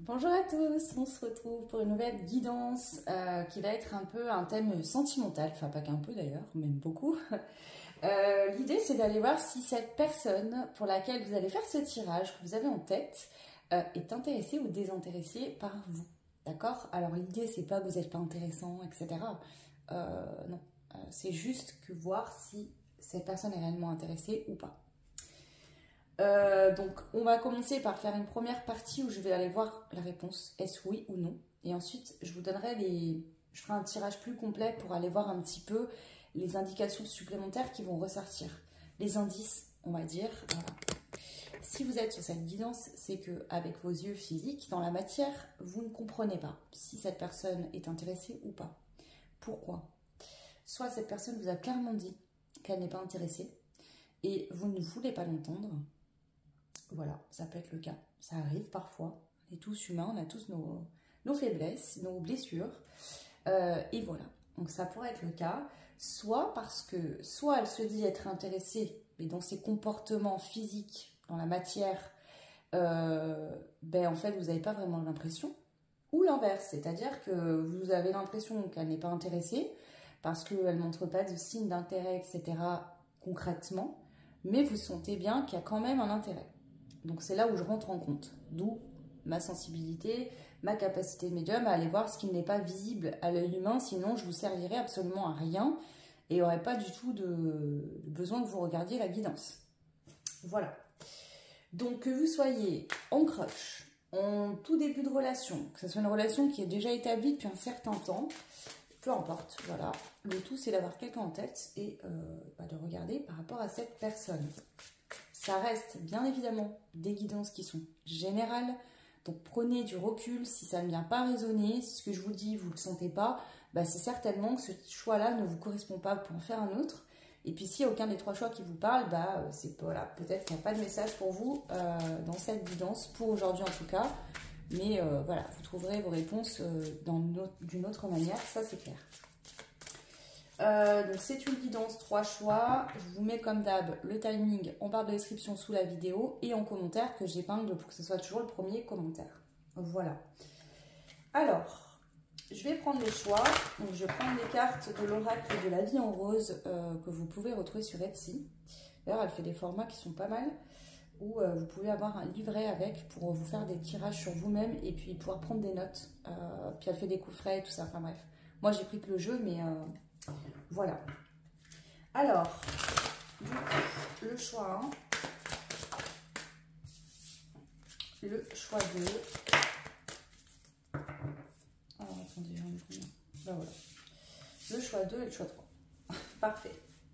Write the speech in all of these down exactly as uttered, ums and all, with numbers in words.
Bonjour à tous, on se retrouve pour une nouvelle guidance euh, qui va être un peu un thème sentimental, enfin pas qu'un peu d'ailleurs, même beaucoup. Euh, L'idée c'est d'aller voir si cette personne pour laquelle vous allez faire ce tirage que vous avez en tête euh, est intéressée ou désintéressée par vous. D'accord? Alors l'idée c'est pas que vous n'êtes pas intéressant, et cetera. Euh, non, euh, c'est juste que voir si cette personne est réellement intéressée ou pas. Euh, donc on va commencer par faire une première partie où je vais aller voir la réponse, est-ce oui ou non, et ensuite je vous donnerai les, je ferai un tirage plus complet pour aller voir un petit peu les indications supplémentaires qui vont ressortir, les indices on va dire. Voilà. Si vous êtes sur cette guidance, c'est que avec vos yeux physiques dans la matière, vous ne comprenez pas si cette personne est intéressée ou pas. Pourquoi? Soit cette personne vous a clairement dit qu'elle n'est pas intéressée et vous ne voulez pas l'entendre. Voilà, ça peut être le cas. Ça arrive parfois. On est tous humains, on a tous nos, nos faiblesses, nos blessures. Euh, et voilà. Donc ça pourrait être le cas. Soit parce que, soit elle se dit être intéressée, mais dans ses comportements physiques, dans la matière, euh, ben en fait vous n'avez pas vraiment l'impression. Ou l'inverse, c'est-à-dire que vous avez l'impression qu'elle n'est pas intéressée, parce qu'elle ne montre pas de signe d'intérêt, et cetera concrètement, mais vous sentez bien qu'il y a quand même un intérêt. Donc c'est là où je rentre en compte, d'où ma sensibilité, ma capacité de médium à aller voir ce qui n'est pas visible à l'œil humain, sinon je vous servirais absolument à rien et il n'y aurait pas du tout de besoin que vous regardiez la guidance. Voilà. Donc que vous soyez en crush, en tout début de relation, que ce soit une relation qui est déjà établie depuis un certain temps, peu importe, voilà. Le tout c'est d'avoir quelqu'un en tête et euh, bah, de regarder par rapport à cette personne. Ça reste bien évidemment des guidances qui sont générales, donc prenez du recul si ça ne vient pas résonner, si ce que je vous dis vous ne le sentez pas, bah c'est certainement que ce choix-là ne vous correspond pas, vous pouvez en faire un autre. Et puis s'il n'y a aucun des trois choix qui vous parle, bah c'est voilà, peut-être qu'il n'y a pas de message pour vous euh, dans cette guidance, pour aujourd'hui en tout cas, mais euh, voilà, vous trouverez vos réponses euh, d'une autre manière, ça c'est clair. Euh, donc c'est une guidance, trois choix. Je vous mets comme d'hab le timing en barre de description sous la vidéo et en commentaire que j'épingle pour que ce soit toujours le premier commentaire. Voilà. Alors, je vais prendre les choix. Donc, je prends les cartes de l'oracle de la vie en rose euh, que vous pouvez retrouver sur Etsy. D'ailleurs, elle fait des formats qui sont pas mal où euh, vous pouvez avoir un livret avec pour vous faire des tirages sur vous-même et puis pouvoir prendre des notes. Euh, puis elle fait des coffrets et tout ça. Enfin bref. Moi, j'ai pris que le jeu, mais... Euh, voilà. Alors, du coup, le choix un, le choix deux. Alors, attendez, j'en ai combien? Ben voilà. Le choix deux et le choix trois. Parfait.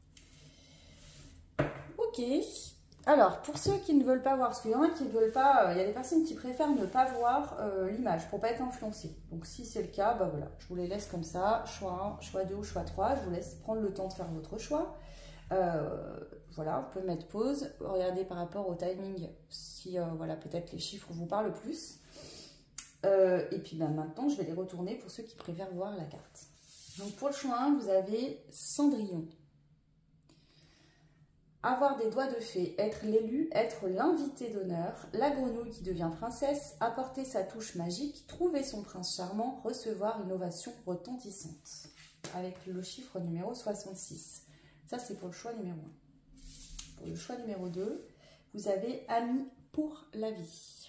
Ok. Alors, pour ceux qui ne veulent pas voir, parce qu'il y en a qui ne veulent pas, euh, il y a des personnes qui préfèrent ne pas voir euh, l'image pour ne pas être influencées. Donc, si c'est le cas, bah voilà, je vous les laisse comme ça, choix un, choix deux ou choix trois. Je vous laisse prendre le temps de faire votre choix. Euh, voilà, vous pouvez mettre pause, regardez par rapport au timing si euh, voilà, peut-être les chiffres vous parlent plus. Euh, et puis bah, maintenant, je vais les retourner pour ceux qui préfèrent voir la carte. Donc, pour le choix un, vous avez Cendrillon. Avoir des doigts de fée, être l'élu, être l'invité d'honneur, la grenouille qui devient princesse, apporter sa touche magique, trouver son prince charmant, recevoir une ovation retentissante. Avec le chiffre numéro soixante-six. Ça, c'est pour le choix numéro un. Pour le choix numéro deux, vous avez ami pour la vie.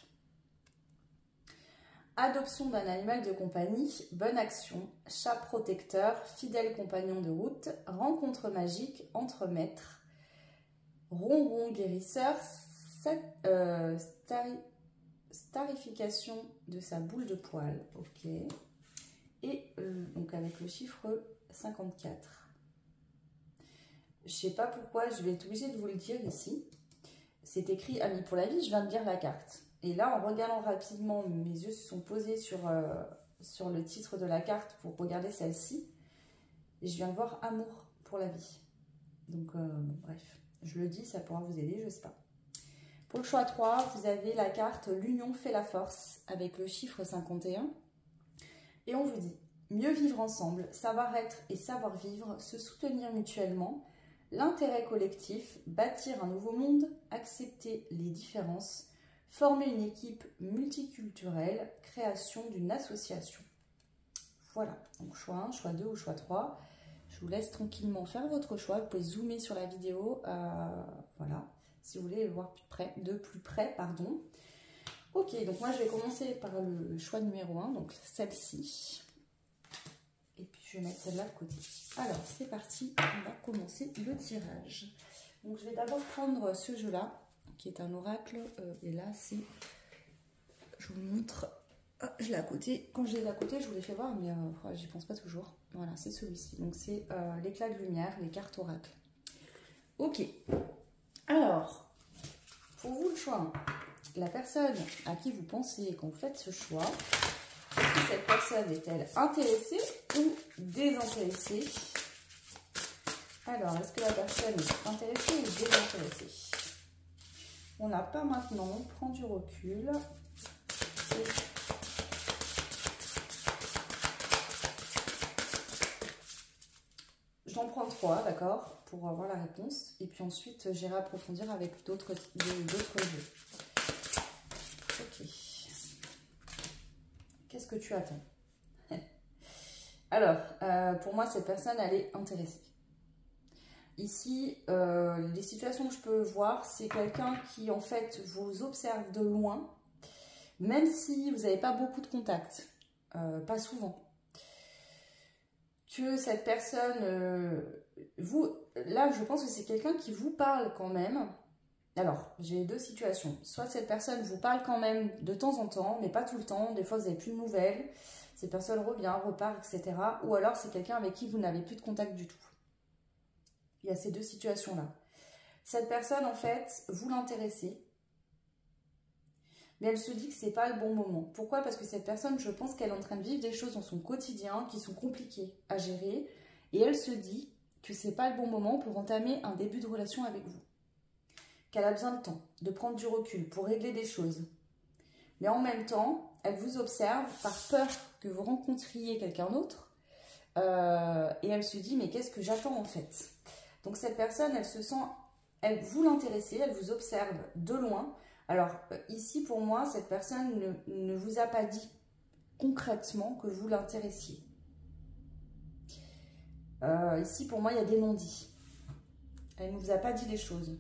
Adoption d'un animal de compagnie, bonne action, chat protecteur, fidèle compagnon de route, rencontre magique entre maîtres, ronron guérisseur, euh, stari, starification de sa boule de poil. Ok. Et euh, donc avec le chiffre cinquante-quatre. Je ne sais pas pourquoi je vais être obligée de vous le dire ici. C'est écrit ami pour la vie, je viens de lire la carte. Et là, en regardant rapidement, mes yeux se sont posés sur, euh, sur le titre de la carte pour regarder celle-ci. Et je viens de voir amour pour la vie. Donc, euh, bref. Je le dis, ça pourra vous aider, je ne sais pas. Pour le choix trois, vous avez la carte l'union fait la force avec le chiffre cinquante et un. Et on vous dit, mieux vivre ensemble, savoir être et savoir vivre, se soutenir mutuellement, l'intérêt collectif, bâtir un nouveau monde, accepter les différences, Former une équipe multiculturelle, création d'une association. Voilà, donc choix un, choix deux ou choix trois. Je vous laisse tranquillement faire votre choix. Vous pouvez zoomer sur la vidéo, euh, voilà, si vous voulez le voir plus près, de plus près, pardon. Ok, donc moi je vais commencer par le choix numéro un, donc celle-ci. Et puis je vais mettre celle-là de côté. Alors c'est parti, on va commencer le tirage. Donc je vais d'abord prendre ce jeu-là, qui est un oracle, euh, et là c'est, je vous montre, ah, je l'ai à côté, quand je l'ai à côté je vous l'ai fait voir, mais euh, j'y pense pas toujours. Voilà, c'est celui-ci, donc c'est euh, l'éclat de lumière, les cartes oracle. Ok, alors, pour vous le choix, la personne à qui vous pensez quand vous faites ce choix, cette personne est-elle intéressée ou désintéressée? Alors, est-ce que la personne est intéressée ou désintéressée? On n'a pas maintenant, on prend du recul. J'en prends trois, d'accord, pour avoir la réponse. Et puis ensuite, j'irai approfondir avec d'autres jeux. Ok. Qu'est-ce que tu attends? Alors, euh, pour moi, cette personne, elle est intéressée. Ici, euh, les situations que je peux voir, c'est quelqu'un qui, en fait, vous observe de loin, même si vous n'avez pas beaucoup de contacts, euh, pas souvent. Que cette personne, euh, vous, là, je pense que c'est quelqu'un qui vous parle quand même. Alors, j'ai deux situations. Soit cette personne vous parle quand même de temps en temps, mais pas tout le temps. Des fois, vous n'avez plus de nouvelles. Cette personne revient, repart, et cetera. Ou alors, c'est quelqu'un avec qui vous n'avez plus de contact du tout. Il y a ces deux situations-là. Cette personne, en fait, vous l'intéressez, mais elle se dit que ce n'est pas le bon moment. Pourquoi? Parce que cette personne, je pense qu'elle est en train de vivre des choses dans son quotidien qui sont compliquées à gérer, et elle se dit que ce n'est pas le bon moment pour entamer un début de relation avec vous. Qu'elle a besoin de temps, de prendre du recul pour régler des choses. Mais en même temps, elle vous observe par peur que vous rencontriez quelqu'un d'autre, euh, et elle se dit, mais qu'est-ce que j'attends en fait? Donc cette personne, elle se sent, elle vous l'intéressez, elle vous observe de loin. Alors ici, pour moi, cette personne ne, ne vous a pas dit concrètement que vous l'intéressiez. Euh, ici, pour moi, il y a des non-dits. Elle ne vous a pas dit les choses.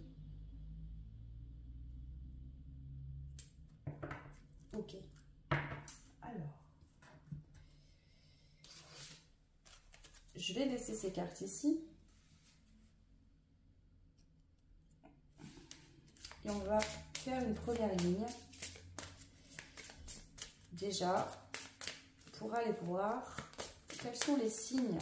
Ok. Alors, je vais laisser ces cartes ici. Et on va faire une première ligne. Déjà, pour aller voir quels sont les signes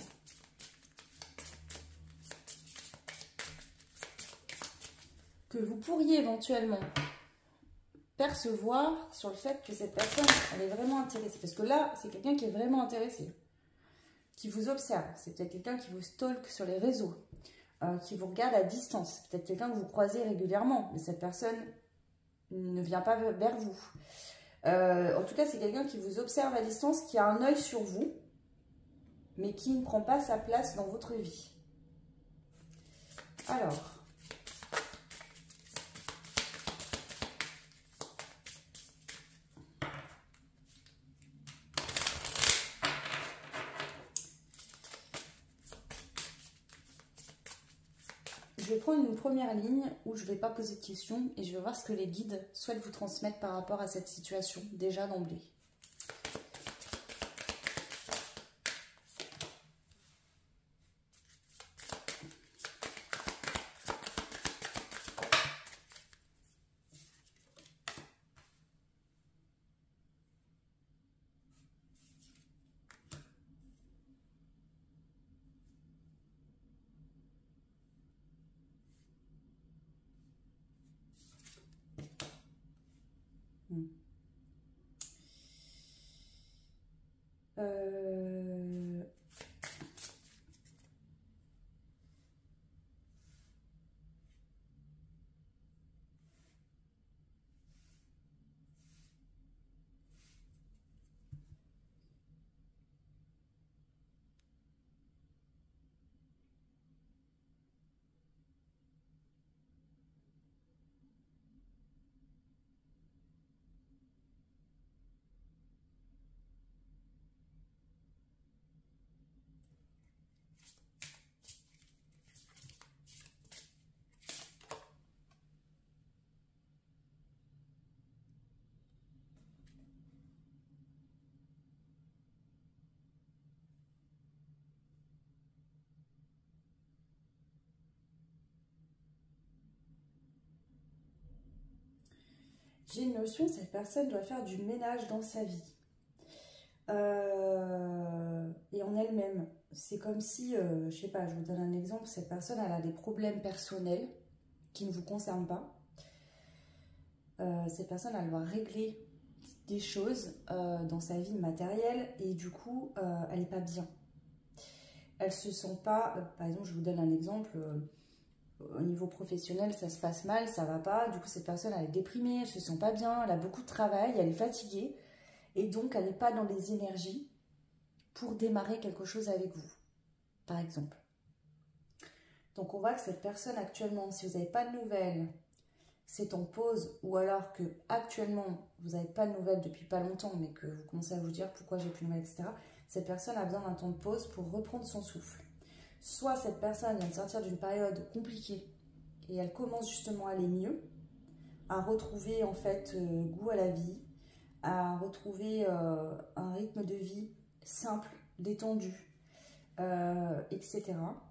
que vous pourriez éventuellement percevoir sur le fait que cette personne, elle est vraiment intéressée. Parce que là, c'est quelqu'un qui est vraiment intéressé, qui vous observe. C'est peut-être quelqu'un qui vous stalk sur les réseaux, euh, qui vous regarde à distance. Peut-être quelqu'un que vous croisez régulièrement, mais cette personne ne vient pas vers vous. Euh, en tout cas, c'est quelqu'un qui vous observe à distance, qui a un œil sur vous, mais qui ne prend pas sa place dans votre vie. Alors, je vais prendre une première ligne où je ne vais pas poser de questions et je vais voir ce que les guides souhaitent vous transmettre par rapport à cette situation, déjà d'emblée. Hmm. Euh... J'ai une notion, cette personne doit faire du ménage dans sa vie. Euh, et en elle-même. C'est comme si, euh, je sais pas, je vous donne un exemple, cette personne, elle a des problèmes personnels qui ne vous concernent pas. Euh, cette personne, elle doit régler des choses euh, dans sa vie matérielle et du coup, euh, elle n'est pas bien. Elle se sent pas, euh, par exemple, je vous donne un exemple, euh, au niveau professionnel, ça se passe mal, ça va pas, du coup, cette personne, elle est déprimée, elle se sent pas bien, elle a beaucoup de travail, elle est fatiguée et donc, elle n'est pas dans les énergies pour démarrer quelque chose avec vous, par exemple. Donc, on voit que cette personne, actuellement, si vous n'avez pas de nouvelles, c'est en pause, ou alors que actuellement vous n'avez pas de nouvelles depuis pas longtemps, mais que vous commencez à vous dire pourquoi j'ai plus de nouvelles, et cetera. Cette personne a besoin d'un temps de pause pour reprendre son souffle. Soit cette personne vient de sortir d'une période compliquée et elle commence justement à aller mieux, à retrouver en fait euh, goût à la vie, à retrouver euh, un rythme de vie simple, détendu, euh, et cetera.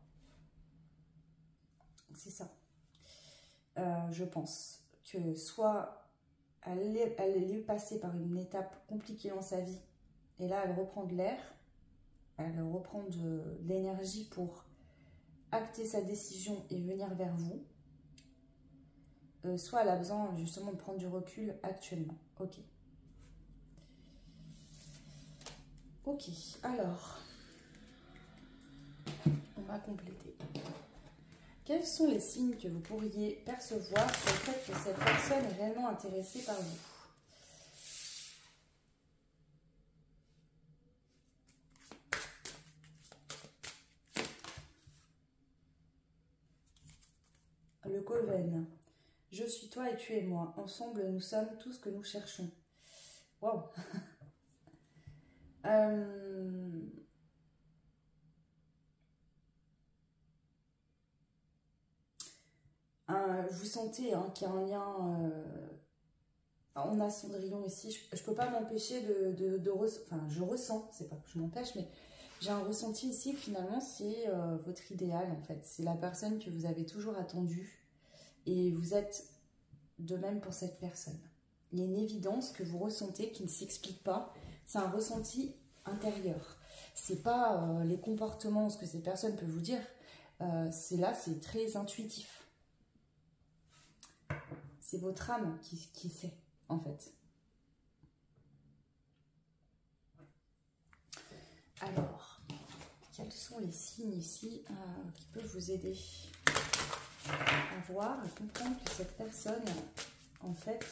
C'est ça. Euh, je pense que soit elle est, elle est passée par une étape compliquée dans sa vie et là elle reprend de l'air, elle reprend de, de l'énergie pour acter sa décision et venir vers vous, euh, soit elle a besoin justement de prendre du recul actuellement. Ok. Ok, alors on va compléter. Quels sont les signes que vous pourriez percevoir sur le fait que cette personne est réellement intéressée par vous? Le Coven. Je suis toi et tu es moi. Ensemble, nous sommes tout ce que nous cherchons. Waouh. euh... Un, vous sentez hein, qu'il y a un lien... Euh... On a Cendrillon ici. Je ne peux pas m'empêcher de... de, de re... Enfin, je ressens. C'est pas que je m'empêche, mais j'ai un ressenti ici que finalement, c'est euh, votre idéal, en fait. C'est la personne que vous avez toujours attendue. Et vous êtes de même pour cette personne. Il y a une évidence que vous ressentez qui ne s'explique pas. C'est un ressenti intérieur. C'est pas euh, les comportements, ce que ces personnes peuvent vous dire. Euh, c'est là, c'est très intuitif. C'est votre âme qui, qui sait, en fait. Alors, quels sont les signes ici euh, qui peuvent vous aider à voir et comprendre que cette personne, en fait,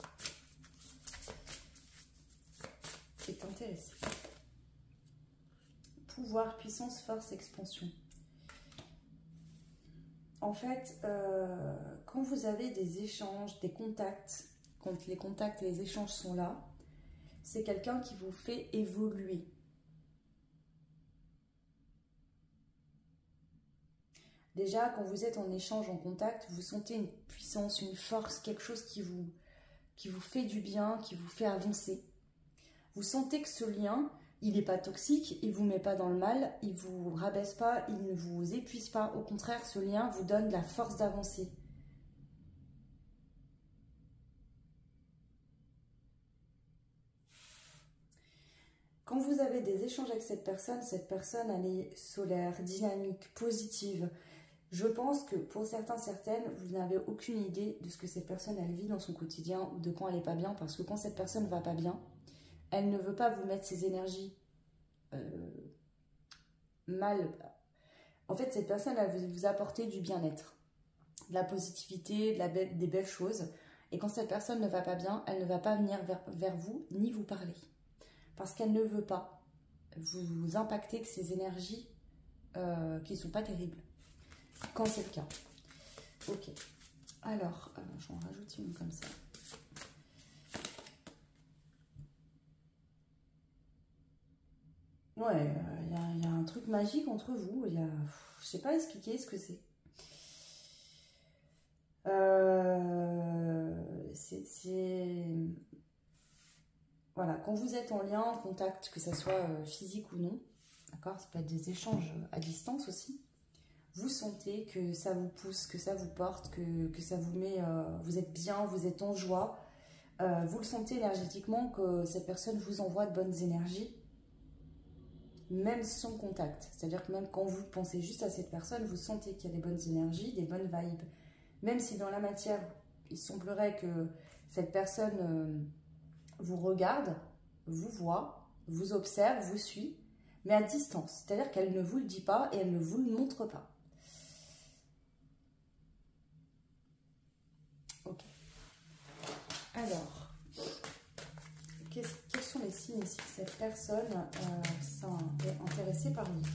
est intéressée. Pouvoir, puissance, force, expansion. En fait, euh, quand vous avez des échanges, des contacts, quand les contacts et les échanges sont là, c'est quelqu'un qui vous fait évoluer. Déjà, quand vous êtes en échange, en contact, vous sentez une puissance, une force, quelque chose qui vous, qui vous fait du bien, qui vous fait avancer. Vous sentez que ce lien, il n'est pas toxique, il ne vous met pas dans le mal, il ne vous rabaisse pas, il ne vous épuise pas. Au contraire, ce lien vous donne la force d'avancer. Quand vous avez des échanges avec cette personne, cette personne, elle est solaire, dynamique, positive. Je pense que pour certains, certaines, vous n'avez aucune idée de ce que cette personne, elle vit dans son quotidien ou de quand elle n'est pas bien. Parce que quand cette personne ne va pas bien, elle ne veut pas vous mettre ses énergies euh, mal. En fait, cette personne, elle veut vous apporter du bien-être, de la positivité, de la be- des belles choses. Et quand cette personne ne va pas bien, elle ne va pas venir vers, vers vous ni vous parler. Parce qu'elle ne veut pas vous, vous impacter avec ces énergies euh, qui ne sont pas terribles. Quand c'est le cas. Ok. Alors, euh, j'en rajoute une comme ça. Ouais, il euh, y, y a un truc magique entre vous. Y a, je sais pas expliquer ce que c'est. Euh, c'est... Voilà, quand vous êtes en lien, en contact, que ce soit euh, physique ou non, d'accord, ça peut être des échanges à distance aussi, vous sentez que ça vous pousse, que ça vous porte, que, que ça vous met, euh, vous êtes bien, vous êtes en joie, Euh, vous le sentez énergétiquement que cette personne vous envoie de bonnes énergies, même sans contact. C'est-à-dire que même quand vous pensez juste à cette personne, vous sentez qu'il y a des bonnes énergies, des bonnes vibes. Même si dans la matière, il semblerait que cette personne euh, vous regarde, vous voit, vous observe, vous suit, mais à distance. C'est-à-dire qu'elle ne vous le dit pas et elle ne vous le montre pas. Ok. Alors, quels sont les signes ici que cette personne euh, est intéressée par vous?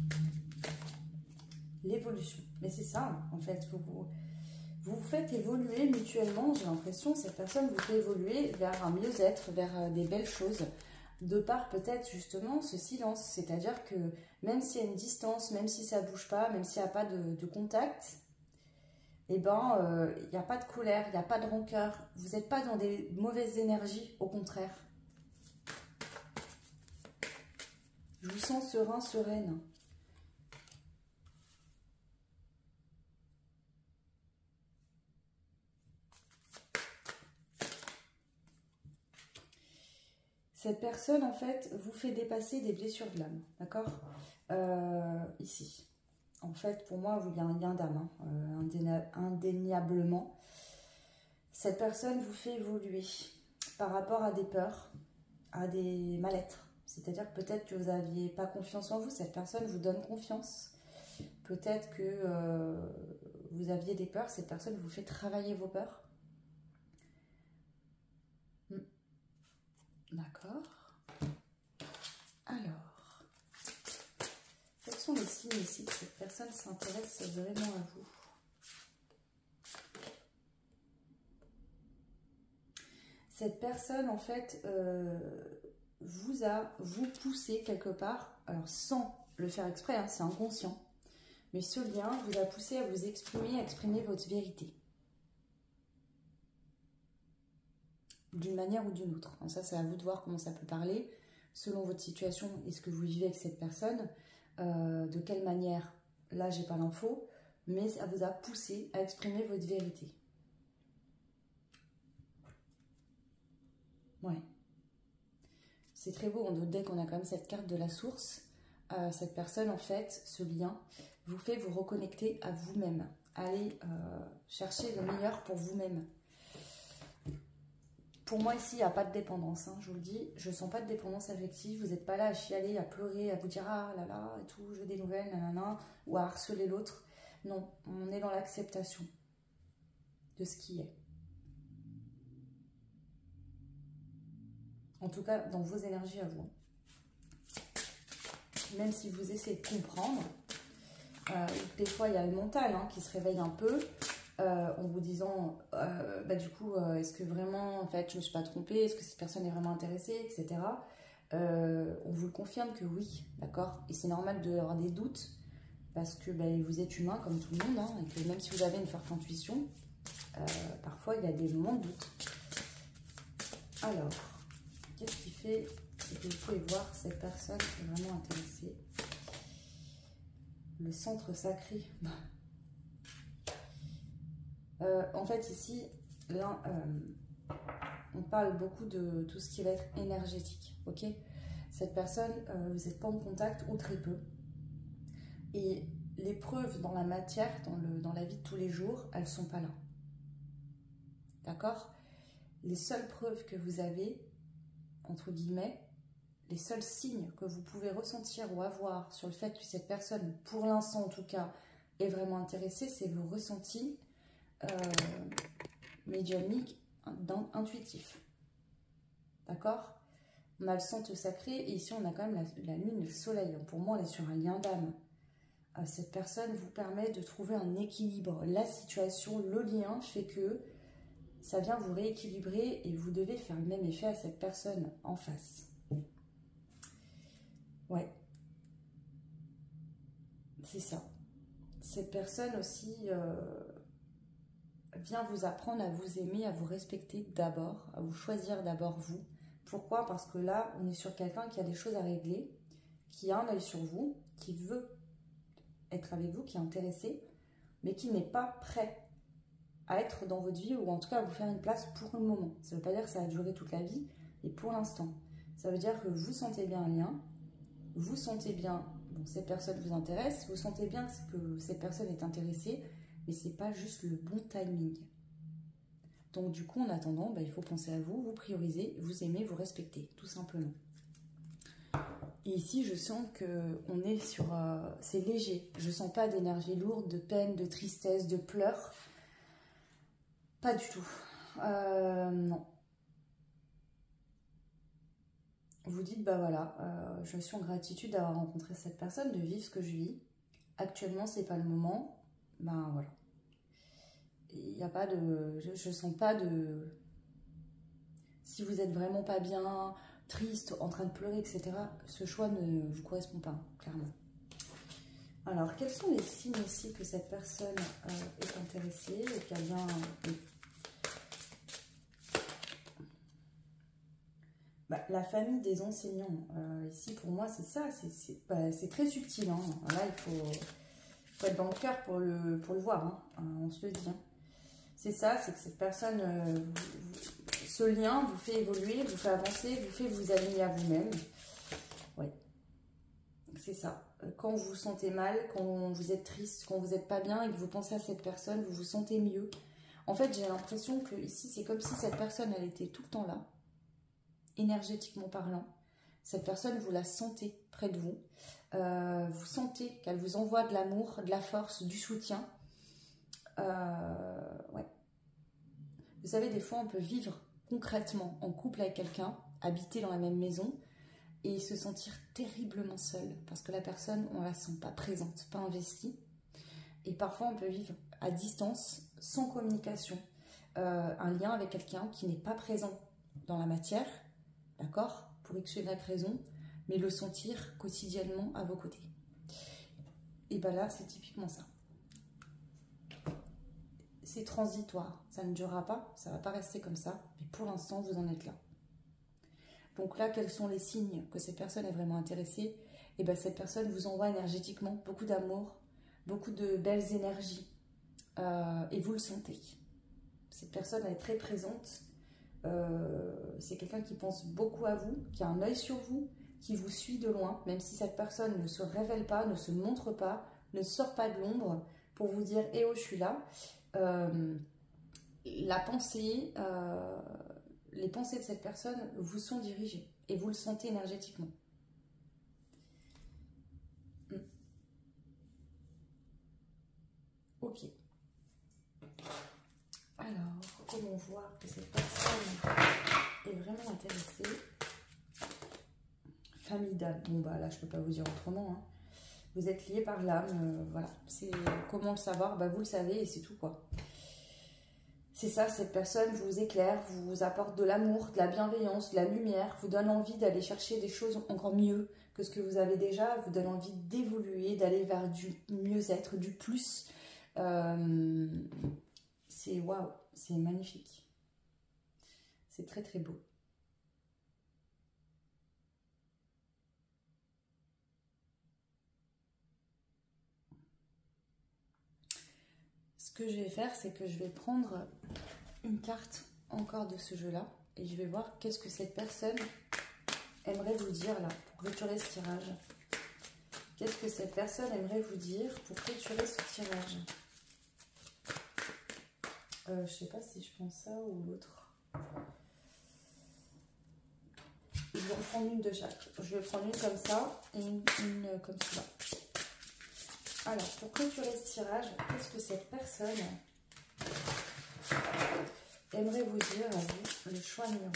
L'évolution. Mais c'est ça, en fait. Vous vous, vous vous faites évoluer mutuellement, j'ai l'impression. Cette personne vous fait évoluer vers un mieux-être, vers des belles choses. De par peut-être justement ce silence. C'est-à-dire que même s'il y a une distance, même si ça ne bouge pas, même s'il n'y a pas de, de contact, eh ben, il euh, n'y a pas de colère, il n'y a pas de rancœur. Vous n'êtes pas dans des mauvaises énergies, au contraire. Je vous sens serein, sereine. Cette personne, en fait, vous fait dépasser des blessures de l'âme, d'accord? euh, Ici. En fait, pour moi, il y a un lien d'âme, hein, euh, indéniablement. Cette personne vous fait évoluer par rapport à des peurs, à des mal-être. C'est-à-dire que peut-être que vous n'aviez pas confiance en vous, cette personne vous donne confiance. Peut-être que euh, vous aviez des peurs, cette personne vous fait travailler vos peurs. Hmm. D'accord. Alors, quels sont les signes ici que cette personne s'intéresse vraiment à vous? Cette personne, en fait, euh, vous a, vous poussé quelque part, alors sans le faire exprès, hein, c'est inconscient, mais ce lien vous a poussé à vous exprimer, à exprimer votre vérité. D'une manière ou d'une autre. Donc ça, c'est à vous de voir comment ça peut parler, selon votre situation et ce que vous vivez avec cette personne, euh, de quelle manière, là, j'ai pas l'info, mais ça vous a poussé à exprimer votre vérité. Ouais. C'est très beau, dès qu'on a quand même cette carte de la source, euh, cette personne, en fait, ce lien, vous fait vous reconnecter à vous-même. Allez euh, chercher le meilleur pour vous-même. Pour moi, ici, il n'y a pas de dépendance, hein, je vous le dis. Je ne sens pas de dépendance affective. Vous n'êtes pas là à chialer, à pleurer, à vous dire « Ah là là, et tout, je veux des nouvelles, nanana », ou à harceler l'autre. Non, on est dans l'acceptation de ce qui est. En tout cas, dans vos énergies à vous. Même si vous essayez de comprendre, euh, des fois, il y a le mental hein, qui se réveille un peu, euh, en vous disant, euh, bah, du coup, euh, est-ce que vraiment, en fait, je ne me suis pas trompée, est-ce que cette personne est vraiment intéressée, et cetera. Euh, on vous le confirme que oui, d'accord? Et c'est normal d'avoir des doutes, parce que bah, vous êtes humain comme tout le monde, hein, et que même si vous avez une forte intuition, euh, parfois, il y a des moments de doute. Alors, qu'est-ce qui fait que vous pouvez voir que cette personne est vraiment intéressée? Le centre sacré. Euh, en fait, ici, là, euh, on parle beaucoup de tout ce qui va être énergétique, ok? Cette personne, euh, vous n'êtes pas en contact ou très peu. Et les preuves dans la matière, dans, le, dans la vie de tous les jours, elles ne sont pas là. D'accord? Les seules preuves que vous avez, entre guillemets, les seuls signes que vous pouvez ressentir ou avoir sur le fait que cette personne, pour l'instant en tout cas, est vraiment intéressée, c'est vos ressentis euh, médiumniques, intuitifs. D'accord? On a le centre sacré et ici on a quand même la, la lune et le soleil. Pour moi, on est sur un lien d'âme. Euh, cette personne vous permet de trouver un équilibre. La situation, le lien fait que ça vient vous rééquilibrer et vous devez faire le même effet à cette personne en face. Ouais, c'est ça. Cette personne aussi euh, vient vous apprendre à vous aimer, à vous respecter d'abord, à vous choisir d'abord vous. Pourquoi? Parce que là, on est sur quelqu'un qui a des choses à régler, qui a un œil sur vous, qui veut être avec vous, qui est intéressé, mais qui n'est pas prêt à être dans votre vie, ou en tout cas à vous faire une place pour le moment. Ça ne veut pas dire que ça va durer toute la vie, mais pour l'instant. Ça veut dire que vous sentez bien un lien, vous sentez bien, bon, cette personne vous intéresse, vous sentez bien que cette personne est intéressée, mais ce n'est pas juste le bon timing. Donc du coup, en attendant, bah, il faut penser à vous, vous prioriser, vous aimer, vous respecter, tout simplement. Et ici, je sens qu'on est sur... Euh, c'est léger. Je ne sens pas d'énergie lourde, de peine, de tristesse, de pleurs. Pas du tout. Euh, non. Vous dites, bah voilà, euh, je suis en gratitude d'avoir rencontré cette personne, de vivre ce que je vis. Actuellement, c'est pas le moment. Ben voilà. Il n'y a pas de... Je ne sens pas de... Si vous êtes vraiment pas bien, triste, en train de pleurer, et cetera, ce choix ne vous correspond pas, clairement. Alors, quels sont les signes aussi que cette personne euh, est intéressée et qu'il y a bien... Euh, bah, la famille des enseignants, euh, ici pour moi c'est ça, c'est bah, très subtil. Hein. Là, il faut, faut être dans le cœur pour le, pour le voir, hein. Euh, on se le dit. Hein. C'est ça, c'est que cette personne, euh, vous, ce lien vous fait évoluer, vous fait avancer, vous fait vous aligner à vous-même. Oui, c'est ça. Quand vous vous sentez mal, quand vous êtes triste, quand vous n'êtes pas bien et que vous pensez à cette personne, vous vous sentez mieux. En fait, j'ai l'impression que ici, c'est comme si cette personne, elle était tout le temps là, énergétiquement parlant. Cette personne, vous la sentez près de vous. Euh, vous sentez qu'elle vous envoie de l'amour, de la force, du soutien. Euh, ouais. Vous savez, des fois, on peut vivre concrètement en couple avec quelqu'un, habiter dans la même maison et se sentir terriblement seul parce que la personne, on la sent pas présente, pas investie. Et parfois, on peut vivre à distance, sans communication, euh, un lien avec quelqu'un qui n'est pas présent dans la matière, d'accord, pour X ou Y raison, mais le sentir quotidiennement à vos côtés. Et bien là, c'est typiquement ça. C'est transitoire, ça ne durera pas, ça ne va pas rester comme ça, mais pour l'instant, vous en êtes là. Donc là, quels sont les signes que cette personne est vraiment intéressée? Et bien cette personne vous envoie énergétiquement beaucoup d'amour, beaucoup de belles énergies, euh, et vous le sentez. Cette personne, elle est très présente. Euh, c'est quelqu'un qui pense beaucoup à vous, qui a un œil sur vous, qui vous suit de loin, même si cette personne ne se révèle pas, ne se montre pas, ne sort pas de l'ombre pour vous dire « Eh oh, je suis là ». Euh, la pensée, euh, les pensées de cette personne vous sont dirigées et vous le sentez énergétiquement. Hmm. Ok. Alors, comment voir que cette personne est vraiment intéressée? Famille d'âme. Bon, bah là, je peux pas vous dire autrement. Hein. Vous êtes liés par l'âme. Euh, voilà. C'est comment le savoir? Bah, vous le savez et c'est tout, quoi. C'est ça, cette personne vous éclaire, vous apporte de l'amour, de la bienveillance, de la lumière, vous donne envie d'aller chercher des choses encore mieux que ce que vous avez déjà, vous donne envie d'évoluer, d'aller vers du mieux-être, du plus. Euh, c'est waouh, c'est magnifique. C'est très très beau. Ce que je vais faire, c'est que je vais prendre une carte encore de ce jeu-là et je vais voir qu'est-ce que cette personne aimerait vous dire là pour clôturer ce tirage. Qu'est-ce que cette personne aimerait vous dire pour clôturer ce tirage? euh, Je sais pas si je prends ça ou l'autre. Je vais en prendre une de chaque. Je vais prendre une comme ça et une, une comme cela. Alors, pour clôturer ce tirage, qu'est-ce que cette personne aimerait vous dire à vous, le choix numéro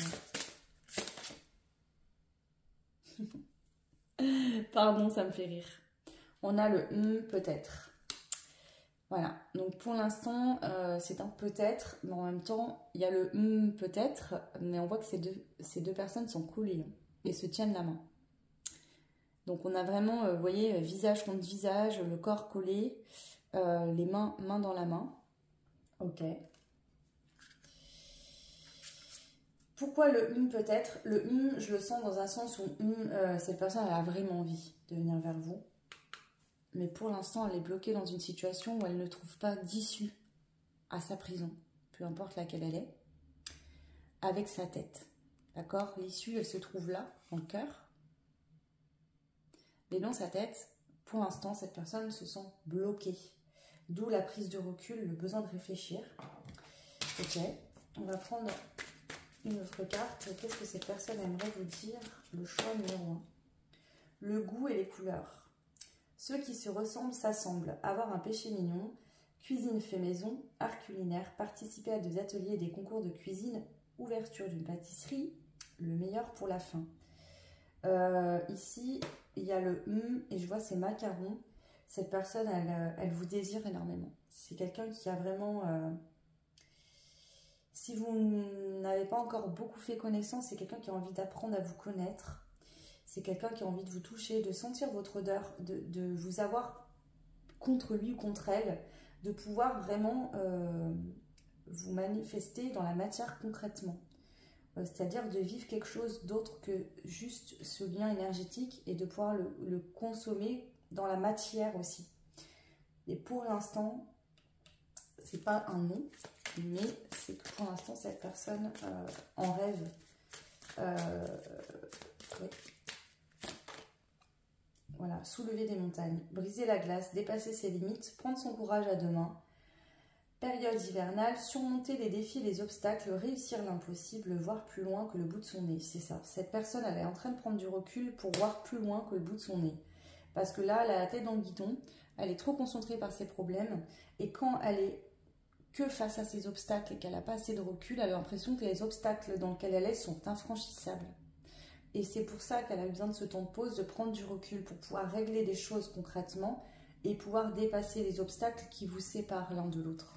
un. Pardon, ça me fait rire. On a le hum, peut-être. Voilà, donc pour l'instant, euh, c'est un peut-être, mais en même temps, il y a le hum, peut-être, mais on voit que ces deux, ces deux personnes sont collées et se tiennent la main. Donc on a vraiment, euh, vous voyez, visage contre visage, le corps collé, euh, les mains, main dans la main. Ok. Pourquoi le hum peut-être? Le hum, je le sens dans un sens où hum, euh, cette personne elle a vraiment envie de venir vers vous. Mais pour l'instant, elle est bloquée dans une situation où elle ne trouve pas d'issue à sa prison. peu importe laquelle elle est, avec sa tête. D'accord? L'issue, elle se trouve là, dans le cœur. Mais dans sa tête, pour l'instant, cette personne se sent bloquée. D'où la prise de recul, le besoin de réfléchir. Ok, on va prendre une autre carte. Qu'est-ce que cette personne aimerait vous dire? Le choix numéro un. Le goût et les couleurs. Ceux qui se ressemblent s'assemblent. Avoir un péché mignon. Cuisine fait maison. Art culinaire. Participer à des ateliers et des concours de cuisine. Ouverture d'une pâtisserie. Le meilleur pour la fin. Euh, ici, il y a le hum et je vois ces macarons. Cette personne, elle, elle vous désire énormément. C'est quelqu'un qui a vraiment... Euh, si vous n'avez pas encore beaucoup fait connaissance, c'est quelqu'un qui a envie d'apprendre à vous connaître. C'est quelqu'un qui a envie de vous toucher, de sentir votre odeur, de, de vous avoir contre lui ou contre elle, de pouvoir vraiment euh, vous manifester dans la matière concrètement. Euh, C'est-à-dire de vivre quelque chose d'autre que juste ce lien énergétique et de pouvoir le, le consommer dans la matière aussi. Et pour l'instant, c'est pas un non, mais c'est que pour l'instant, cette personne euh, en rêve. Euh, ouais. Voilà, soulever des montagnes, briser la glace, dépasser ses limites, prendre son courage à deux mains. Période hivernale, surmonter les défis, les obstacles, réussir l'impossible, voir plus loin que le bout de son nez. C'est ça. Cette personne, elle est en train de prendre du recul pour voir plus loin que le bout de son nez. Parce que là, elle a la tête dans le guidon, elle est trop concentrée par ses problèmes. Et quand elle est que face à ces obstacles et qu'elle n'a pas assez de recul, elle a l'impression que les obstacles dans lesquels elle est sont infranchissables. Et c'est pour ça qu'elle a besoin de ce temps de pause, de prendre du recul pour pouvoir régler des choses concrètement et pouvoir dépasser les obstacles qui vous séparent l'un de l'autre.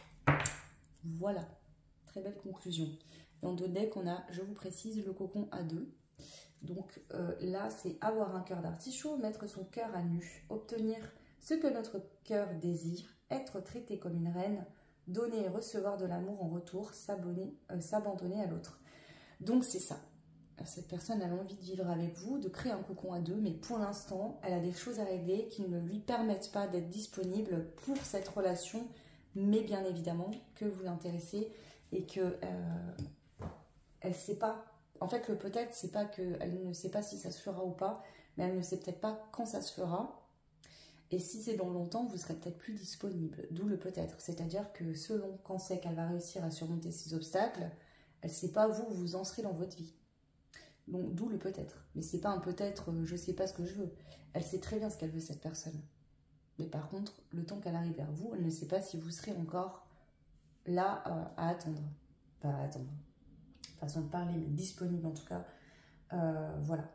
Voilà, très belle conclusion. Dans deux decks, on a, je vous précise, le cocon à deux. Donc euh, là, c'est avoir un cœur d'artichaut, mettre son cœur à nu, obtenir ce que notre cœur désire, être traité comme une reine, donner et recevoir de l'amour en retour, s'abonner, euh, s'abandonner à l'autre. Donc c'est ça. Cette personne a envie de vivre avec vous, de créer un cocon à deux, mais pour l'instant, elle a des choses à régler qui ne lui permettent pas d'être disponible pour cette relation, mais bien évidemment que vous l'intéressez et que euh, elle sait pas. En fait, le peut-être, c'est pas qu'elle ne sait pas si ça se fera ou pas, mais elle ne sait peut-être pas quand ça se fera. Et si c'est dans longtemps, vous serez peut-être plus disponible. D'où le peut-être. C'est-à-dire que selon quand c'est qu'elle va réussir à surmonter ces obstacles, elle ne sait pas vous où vous en serez dans votre vie. Donc, d'où le peut-être. Mais c'est pas un peut-être, euh, je sais pas ce que je veux. Elle sait très bien ce qu'elle veut, cette personne. Mais par contre, le temps qu'elle arrive vers vous, elle ne sait pas si vous serez encore là euh, à attendre. Pas à attendre. Façon de parler, mais disponible en tout cas. Euh, voilà.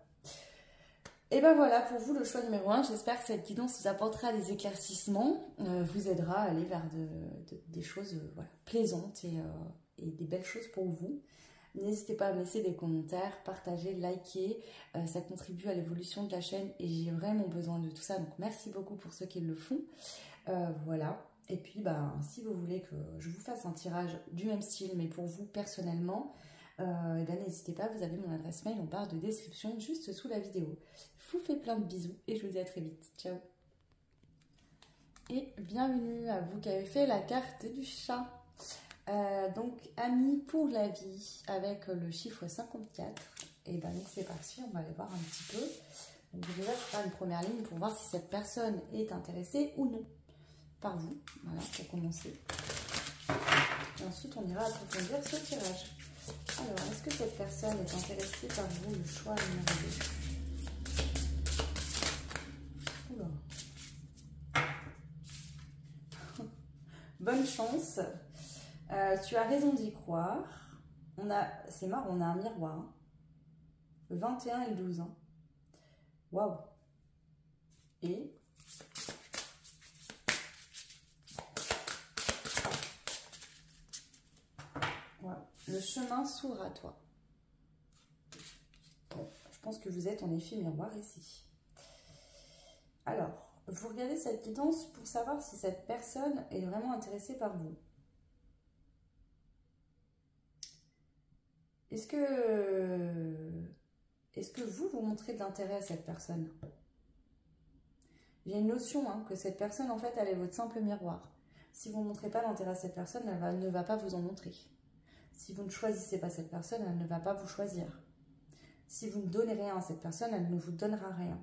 Et ben voilà, pour vous, le choix numéro un. J'espère que cette guidance vous apportera des éclaircissements, euh, vous aidera à aller vers de, de, des choses euh, voilà, plaisantes et, euh, et des belles choses pour vous. N'hésitez pas à me laisser des commentaires, partager, liker, euh, ça contribue à l'évolution de la chaîne et j'ai vraiment besoin de tout ça, donc merci beaucoup pour ceux qui le font. Euh, voilà, et puis bah, si vous voulez que je vous fasse un tirage du même style, mais pour vous personnellement, euh, et ben, n'hésitez pas, vous avez mon adresse mail en barre de description juste sous la vidéo. Je vous fais plein de bisous et je vous dis à très vite. Ciao. Et bienvenue à vous qui avez fait la carte du chat. Euh, donc, amis pour la vie avec le chiffre cinquante-quatre. Et ben donc c'est parti, on va aller voir un petit peu. Donc déjà, je ferai une première ligne pour voir si cette personne est intéressée ou non par vous. Voilà, pour commencer. Et ensuite, on ira approfondir ce tirage. Alors, est-ce que cette personne est intéressée par vous, le choix numéro deux? Oula. Bonne chance. Euh, tu as raison d'y croire. On a, c'est marrant, on a un miroir. Hein. Le vingt et un et le douze. Hein. Waouh. Et voilà. Le chemin s'ouvre à toi. Bon, je pense que vous êtes en effet miroir ici. Alors, vous regardez cette guidance pour savoir si cette personne est vraiment intéressée par vous. Est-ce que, est-ce que vous, vous montrez de l'intérêt à cette personne? J'ai une notion hein, que cette personne, en fait, elle est votre simple miroir. Si vous ne montrez pas l'intérêt à cette personne, elle va, ne va pas vous en montrer. Si vous ne choisissez pas cette personne, elle ne va pas vous choisir. Si vous ne donnez rien à cette personne, elle ne vous donnera rien.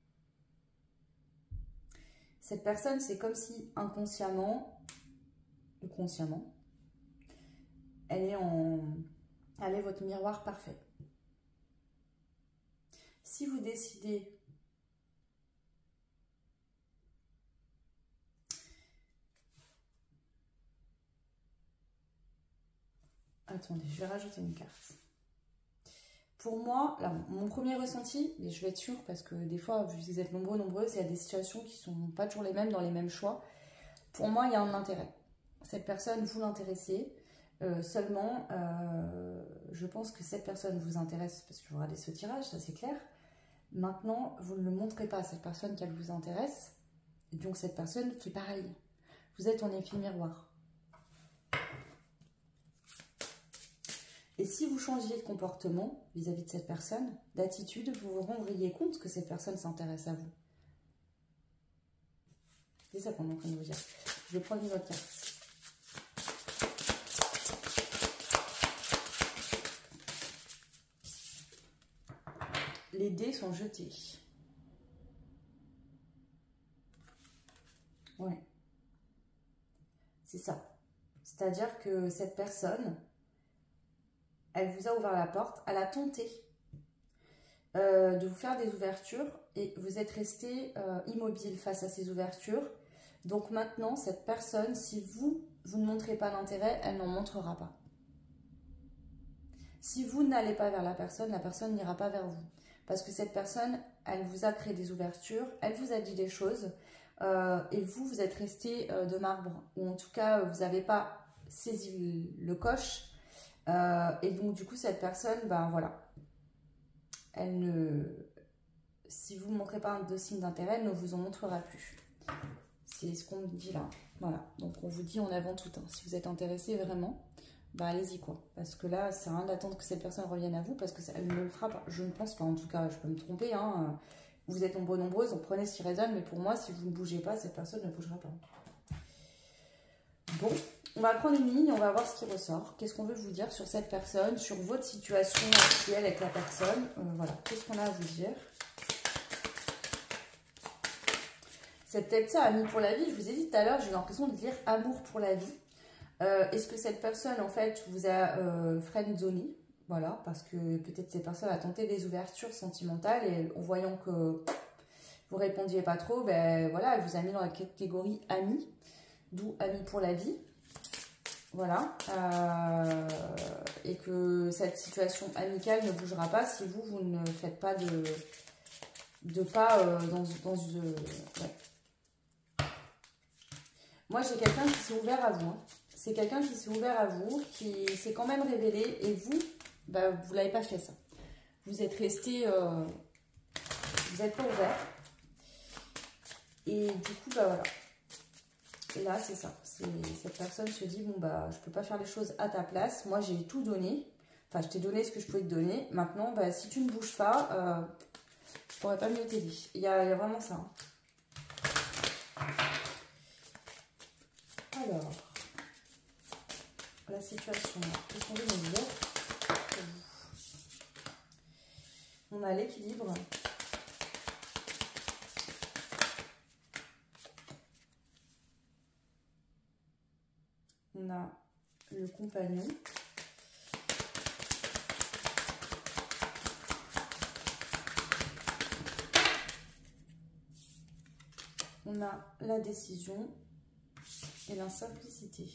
Cette personne, c'est comme si inconsciemment ou consciemment, elle est, en, elle est votre miroir parfait. Si vous décidez Attendez, je vais rajouter une carte. Pour moi, là, mon premier ressenti, et je vais être sûre parce que des fois, vu que vous êtes nombreux, nombreuses, il y a des situations qui ne sont pas toujours les mêmes dans les mêmes choix. Pour moi, il y a un intérêt. Cette personne, vous l'intéressez. Euh, seulement, euh, je pense que cette personne vous intéresse parce que vous regardez ce tirage, ça c'est clair. Maintenant, vous ne le montrez pas à cette personne qu'elle vous intéresse. Et donc, cette personne fait pareil. Vous êtes en effet miroir. Et si vous changiez de comportement vis-à-vis de cette personne, d'attitude, vous vous rendriez compte que cette personne s'intéresse à vous. C'est ça qu'on est en train de vous dire. Je vais prendre une autre carte. Les dés sont jetés. Ouais. C'est ça. C'est-à-dire que cette personne, elle vous a ouvert la porte, elle a tenté euh, de vous faire des ouvertures et vous êtes resté euh, immobile face à ces ouvertures. Donc maintenant, cette personne, si vous, vous ne montrez pas l'intérêt, elle n'en montrera pas. Si vous n'allez pas vers la personne, la personne n'ira pas vers vous. Parce que cette personne, elle vous a créé des ouvertures, elle vous a dit des choses euh, et vous, vous êtes resté euh, de marbre. Ou en tout cas, vous n'avez pas saisi le, le coche. Euh, et donc, du coup, cette personne, ben voilà, elle ne, si vous ne montrez pas de signe d'intérêt, elle ne vous en montrera plus. C'est ce qu'on dit là. Voilà, donc on vous dit en avant tout. Hein. Si vous êtes intéressé vraiment, ben allez-y quoi. Parce que là, c'est rien d'attendre que cette personne revienne à vous parce qu'elle ne le fera pas. Je ne pense pas, en tout cas, je peux me tromper. Hein. Vous êtes nombreux, nombreuses, donc prenez ce qui résonne. Mais pour moi, si vous ne bougez pas, cette personne ne bougera pas. Bon. On va prendre une ligne, on va voir ce qui ressort. Qu'est-ce qu'on veut vous dire sur cette personne, sur votre situation actuelle avec la personne. Euh, voilà, qu'est-ce qu'on a à vous dire. C'est peut-être ça, amis pour la vie. Je vous ai dit tout à l'heure, j'ai eu l'impression de dire amour pour la vie. Euh, Est-ce que cette personne, en fait, vous a euh, friendzoné? Voilà, parce que peut-être cette personne a tenté des ouvertures sentimentales et en voyant que vous répondiez pas trop, ben voilà, elle vous a mis dans la catégorie amis, d'où amis pour la vie. Voilà, euh, et que cette situation amicale ne bougera pas si vous, vous ne faites pas de, de pas euh, dans, dans euh, ouais. Moi, j'ai quelqu'un qui s'est ouvert à vous. Hein. C'est quelqu'un qui s'est ouvert à vous, qui s'est quand même révélé, et vous, bah, vous l'avez pas fait ça. Vous êtes resté, euh, vous n'êtes pas ouvert. Et du coup, bah voilà. Et là, c'est ça. Cette personne se dit, bon, bah, je peux pas faire les choses à ta place. Moi, j'ai tout donné. Enfin, je t'ai donné ce que je pouvais te donner. Maintenant, bah, si tu ne bouges pas, euh, je pourrais pas mieux t'aider. Il y a, il y a vraiment ça. Hein. Alors, la situation, qu'est-ce qu'on veut nous dire? On a l'équilibre. On a le compagnon. On a la décision et la simplicité.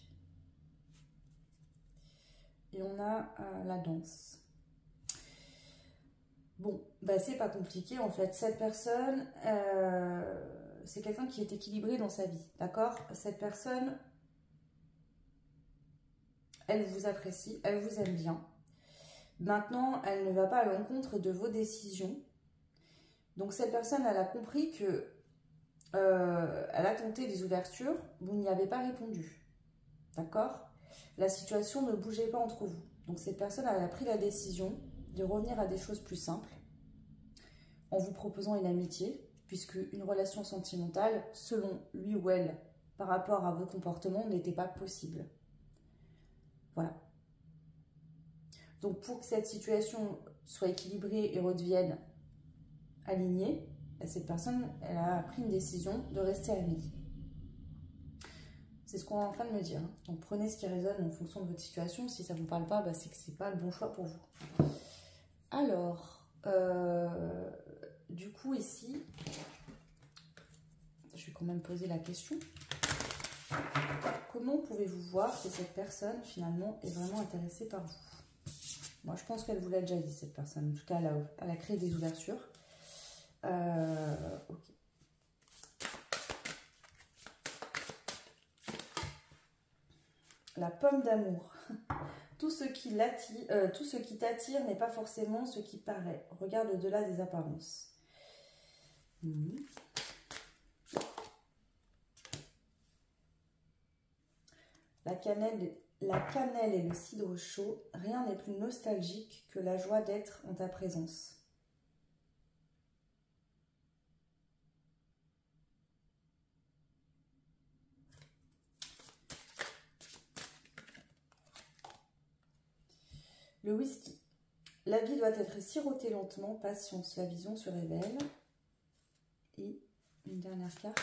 Et on a euh, la danse. Bon, bah c'est pas compliqué en fait. Cette personne, euh, c'est quelqu'un qui est équilibré dans sa vie, d'accord? Cette personne, elle vous apprécie, elle vous aime bien. Maintenant, elle ne va pas à l'encontre de vos décisions. Donc cette personne, elle a compris que euh, elle a tenté des ouvertures, vous n'y avez pas répondu, d'accord? La situation ne bougeait pas entre vous. Donc cette personne, elle a pris la décision de revenir à des choses plus simples en vous proposant une amitié, puisque une relation sentimentale, selon lui ou elle, par rapport à vos comportements n'était pas possible. Voilà. Donc pour que cette situation soit équilibrée et redevienne alignée, cette personne, elle a pris une décision de rester amie. C'est ce qu'on est en train de me dire. Donc prenez ce qui résonne en fonction de votre situation. Si ça ne vous parle pas, bah, c'est que ce n'est pas le bon choix pour vous. Alors, euh, du coup ici, je vais quand même poser la question. Comment pouvez-vous voir que cette personne, finalement, est vraiment intéressée par vous? Moi, je pense qu'elle vous l'a déjà dit, cette personne. En tout cas, elle a, elle a créé des ouvertures. Euh, ok. La pomme d'amour. Tout ce qui l'attire, euh, tout ce qui t'attire n'est pas forcément ce qui paraît. Regarde au-delà des apparences. Mmh. La cannelle, la cannelle et le cidre chaud, rien n'est plus nostalgique que la joie d'être en ta présence. Le whisky. La vie doit être sirotée lentement, patience, la vision se révèle. Et une dernière carte.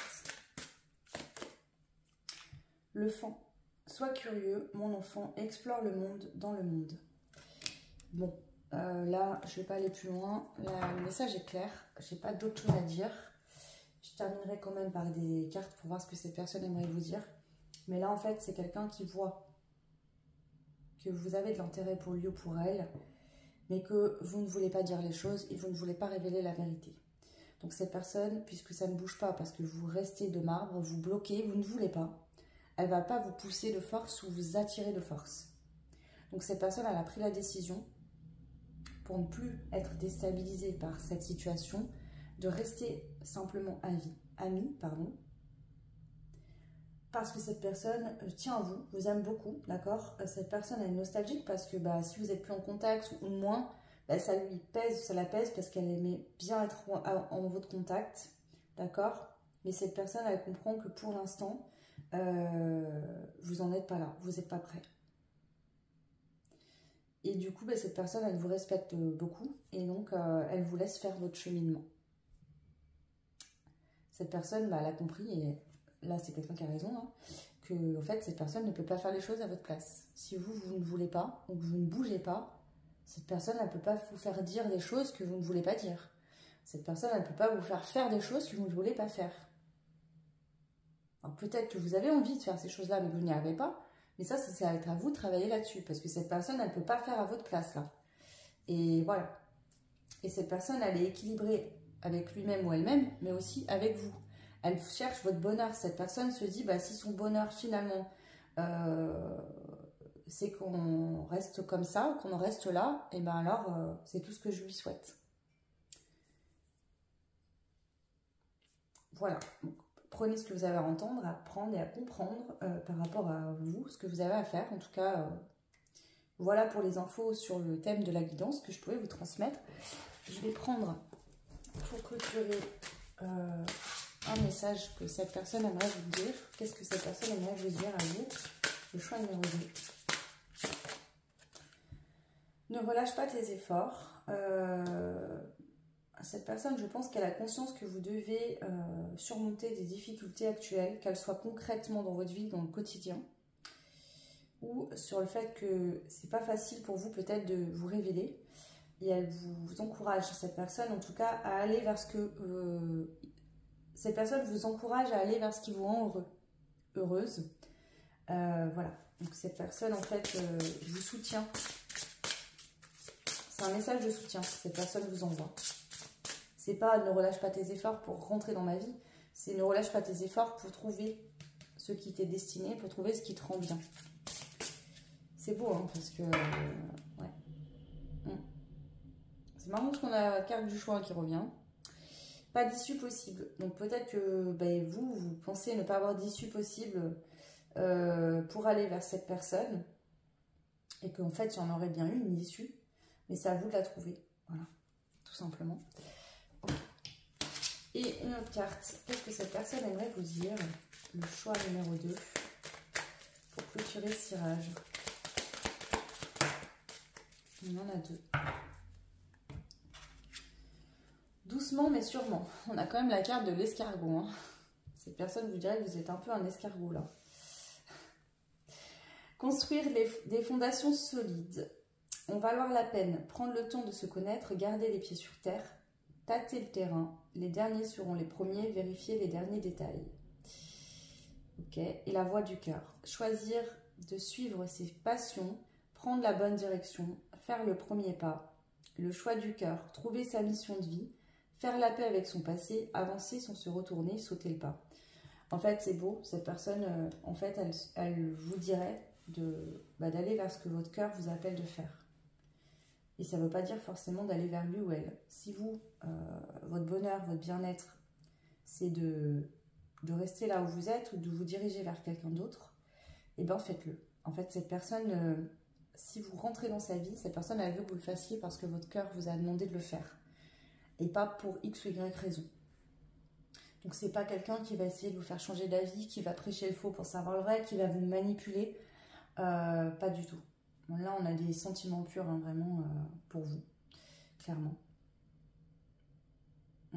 Le fan. Sois curieux, mon enfant, explore le monde dans le monde. Bon, euh, là, je ne vais pas aller plus loin. Là, le message est clair. Je n'ai pas d'autre chose à dire. Je terminerai quand même par des cartes pour voir ce que cette personne aimerait vous dire. Mais là, en fait, c'est quelqu'un qui voit que vous avez de l'intérêt pour lui ou pour elle, mais que vous ne voulez pas dire les choses et vous ne voulez pas révéler la vérité. Donc cette personne, puisque ça ne bouge pas parce que vous restez de marbre, vous bloquez, vous ne voulez pas, elle ne va pas vous pousser de force ou vous attirer de force. Donc cette personne, elle a pris la décision, pour ne plus être déstabilisée par cette situation, de rester simplement amie, amie, pardon, parce que cette personne tient à vous, vous aime beaucoup, d'accord? Cette personne est nostalgique parce que bah, si vous n'êtes plus en contact ou moins, bah, ça lui pèse, ça la pèse parce qu'elle aimait bien être en, en votre contact, d'accord? Mais cette personne, elle comprend que pour l'instant, euh, vous n'en êtes pas là, vous n'êtes pas prêt. Et du coup, bah, cette personne, elle vous respecte beaucoup et donc euh, elle vous laisse faire votre cheminement. Cette personne, bah, elle a compris et là c'est quelqu'un qui a raison, hein, que en fait cette personne ne peut pas faire les choses à votre place. Si vous, vous ne voulez pas, ou que vous ne bougez pas, cette personne, elle ne peut pas vous faire dire des choses que vous ne voulez pas dire. Cette personne, elle ne peut pas vous faire faire des choses que vous ne voulez pas faire. Alors peut-être que vous avez envie de faire ces choses-là, mais que vous n'y arrivez pas, mais ça, ça va être à vous de travailler là-dessus, parce que cette personne, elle ne peut pas faire à votre place, là. Et voilà. Et cette personne, elle est équilibrée avec lui-même ou elle-même, mais aussi avec vous. Elle cherche votre bonheur. Cette personne se dit, bah, si son bonheur, finalement, euh, c'est qu'on reste comme ça, qu'on en reste là, et ben alors, euh, c'est tout ce que je lui souhaite. Voilà. Donc, prenez ce que vous avez à entendre, à apprendre et à comprendre euh, par rapport à vous, ce que vous avez à faire. En tout cas, euh, voilà pour les infos sur le thème de la guidance que je pouvais vous transmettre. Je vais prendre, pour clôturer, euh, un message que cette personne aimerait vous dire. Qu'est-ce que cette personne aimerait vous dire à vous? Le choix numéro deux. Ne relâche pas tes efforts. Euh, cette personne, je pense qu'elle a conscience que vous devez euh, surmonter des difficultés actuelles, qu'elles soient concrètement dans votre vie, dans le quotidien, ou sur le fait que c'est pas facile pour vous peut-être de vous révéler. Et elle vous encourage, cette personne en tout cas, à aller vers ce que... Euh, cette personne vous encourage à aller vers ce qui vous rend heureux, heureuse. Euh, voilà. Donc cette personne, en fait, euh, vous soutient. C'est un message de soutien que cette personne vous envoie. C'est pas ne relâche pas tes efforts pour rentrer dans ma vie. C'est ne relâche pas tes efforts pour trouver ce qui t'est destiné, pour trouver ce qui te rend bien. C'est beau, hein, parce que... Euh, ouais. Hum. C'est marrant parce qu'on a la carte du choix qui revient. Pas d'issue possible. Donc peut-être que ben, vous, vous pensez ne pas avoir d'issue possible euh, pour aller vers cette personne. Et qu'en fait, il y en aurait bien eu une issue. Mais c'est à vous de la trouver. Voilà, tout simplement. Okay. Et une autre carte. Qu'est-ce que cette personne aimerait vous dire? le choix numéro deux pour clôturer ce tirage. On en a deux. Doucement mais sûrement. On a quand même la carte de l'escargot. Hein. Cette personne vous dirait que vous êtes un peu un escargot là. Construire les, des fondations solides. On va valoir la peine. Prendre le temps de se connaître, garder les pieds sur terre, tâter le terrain. Les derniers seront les premiers, vérifier les derniers détails. Ok. Et la voie du cœur. Choisir de suivre ses passions, prendre la bonne direction, faire le premier pas. Le choix du cœur. Trouver sa mission de vie. Faire la paix avec son passé, avancer sans se retourner, sauter le pas. En fait, c'est beau, cette personne, euh, en fait, elle, elle vous dirait de, bah, d'aller vers ce que votre cœur vous appelle de faire. Et ça ne veut pas dire forcément d'aller vers lui ou elle. Si vous, euh, votre bonheur, votre bien-être, c'est de, de rester là où vous êtes ou de vous diriger vers quelqu'un d'autre, eh bien faites-le. En fait, cette personne, euh, si vous rentrez dans sa vie, cette personne, elle veut que vous le fassiez parce que votre cœur vous a demandé de le faire. Et pas pour X ou Y raison. Donc c'est pas quelqu'un qui va essayer de vous faire changer d'avis, qui va prêcher le faux pour savoir le vrai, qui va vous manipuler. Euh, pas du tout. Bon, là on a des sentiments purs, hein, vraiment, euh, pour vous, clairement. Mm.